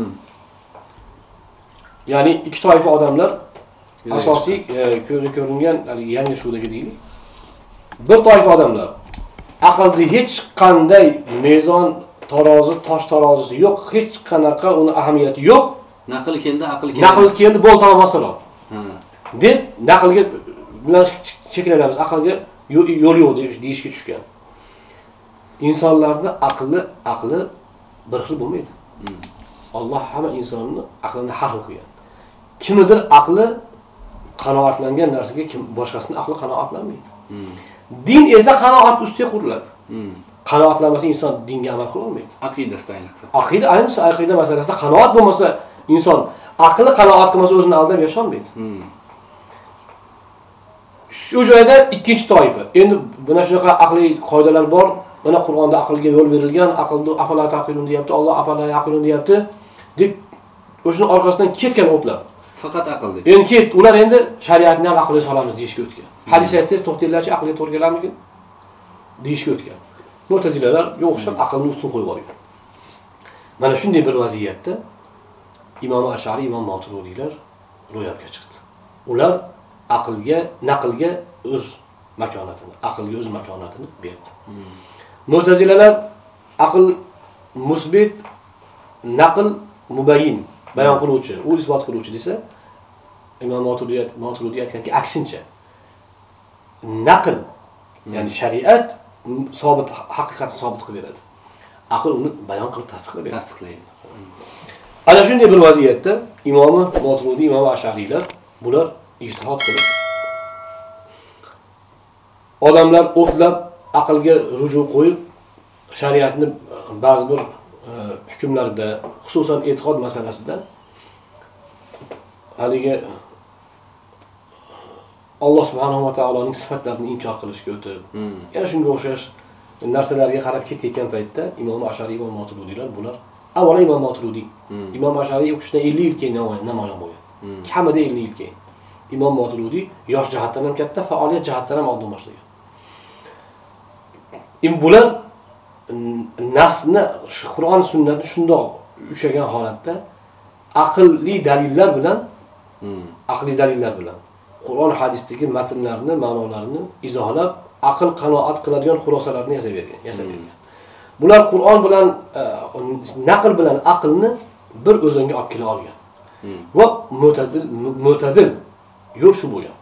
Ya'ni ikki toifa odamlar asosiy ko'zi ko'ringan yangi shudagi deylik. Bir toifa odamlar aqlda hech qanday mezon, tarozi, tosh tarozisi yo'q, hech qanaqa uni ahamiyati yo'q. Naql keldi, aql keldi. Naql keldi, bo'l tamom masalan. Deb naqlga bilan cheklanamiz, aqlga yo'l yo'q deyishga tushgan. Insonlarning aqli, aqli bir xil bo'lmaydi. Alloh hamma insonni aqlini har xil qilgan. Kimnidir aqli qanoatlangan narsaga kim boshqasining aqli qanoatlanmaydi. Din esa qanoat ustiga quriladi. Qanoatlanmasa inson dinga amal qila olmaydi. Aqidasida ayniqsa. Aqida ayniqsa aqida masalasida qanoat bo'lmasa, inson aqli qanoat qilmasa o'zini aldab yasha olmaydi. Shu joyda ikkinchi toifa. Endi buna shunaqa aqliy qoidalar bor. mana Qur'onda aqlga yo'l berilgan, aqlni afala taqilun deyapti, Alloh afala yaqilun deyapti deb o'shini orqasidan ketgan o'tlar. Faqat aqlda. Endi ket, ular endi shariatni ham aqlga solamiz deyishga o'tgan. Hadis aytsangiz to'xtanglarchi, aqlga to'g'ri kelarmikin? deyishga o'tgan. Mu'tazilalar o'xshab aqlni ustun qo'yib olgan. Mana shunday bir vaziyatda Imom Ash'ari, Imom Moturidiylar ro'yobga chiqdi. Ular aqlga, naqlga o'z makonatini, aqlga o'z makonatini berdi. Hmm. Mu'tazilalar aql musbit, naql mubayyin, bayon qiluvchi, u isbot qiluvchi desa, Imom Moturidi Moturidi aytganki aksincha. Naql, hmm. ya'ni shariat sobit, haqiqatni sobit qilib beradi. Aql uni bayon qilib tasdiqlab tasdiqlaydi. Ana shunday bir vaziyatda Imom Moturidi, Imom Ash'ariylar bular ijtihod qilib odamlar o'tlab aqlga ruju qo'yib shariatni ba'zi bir e, hukmlarda, xususan e'tiqod masalasida haligi Alloh subhanahu va taoloning sifatlarini inkor qilishga o'tib, hmm. yana shunga o'xshash narsalarga qarab ketayotgan paytda Imom Ash'ariy, Imom Moturidiylar bular avvalo Imom Moturidi, hmm. Imom Ash'ariy o'qishdan ellik yil keyin namoyon bo'lgan. Hmm. Kamida ellik yil keyin. Imom Moturidi yosh jihatdan ham katta, faoliyat jihatdan ham oldin boshlagan. Endi bular nasni, Qur'on sunnatni shundoq ushagan holatda aqlli dalillar bilan, hmm. aqlli dalillar bilan Qur'on hadisdagi matnlarni, ma'nolarini izohlab, aql qanoat qiladigan xulosalarni yasab bergan, yasab bergan. Bular Qur'on bilan, naql bilan aqlni bir o'zanga olib kela olgan. Hmm. Va mo'tadil, mo'tadil yo'l shu bo'lgan.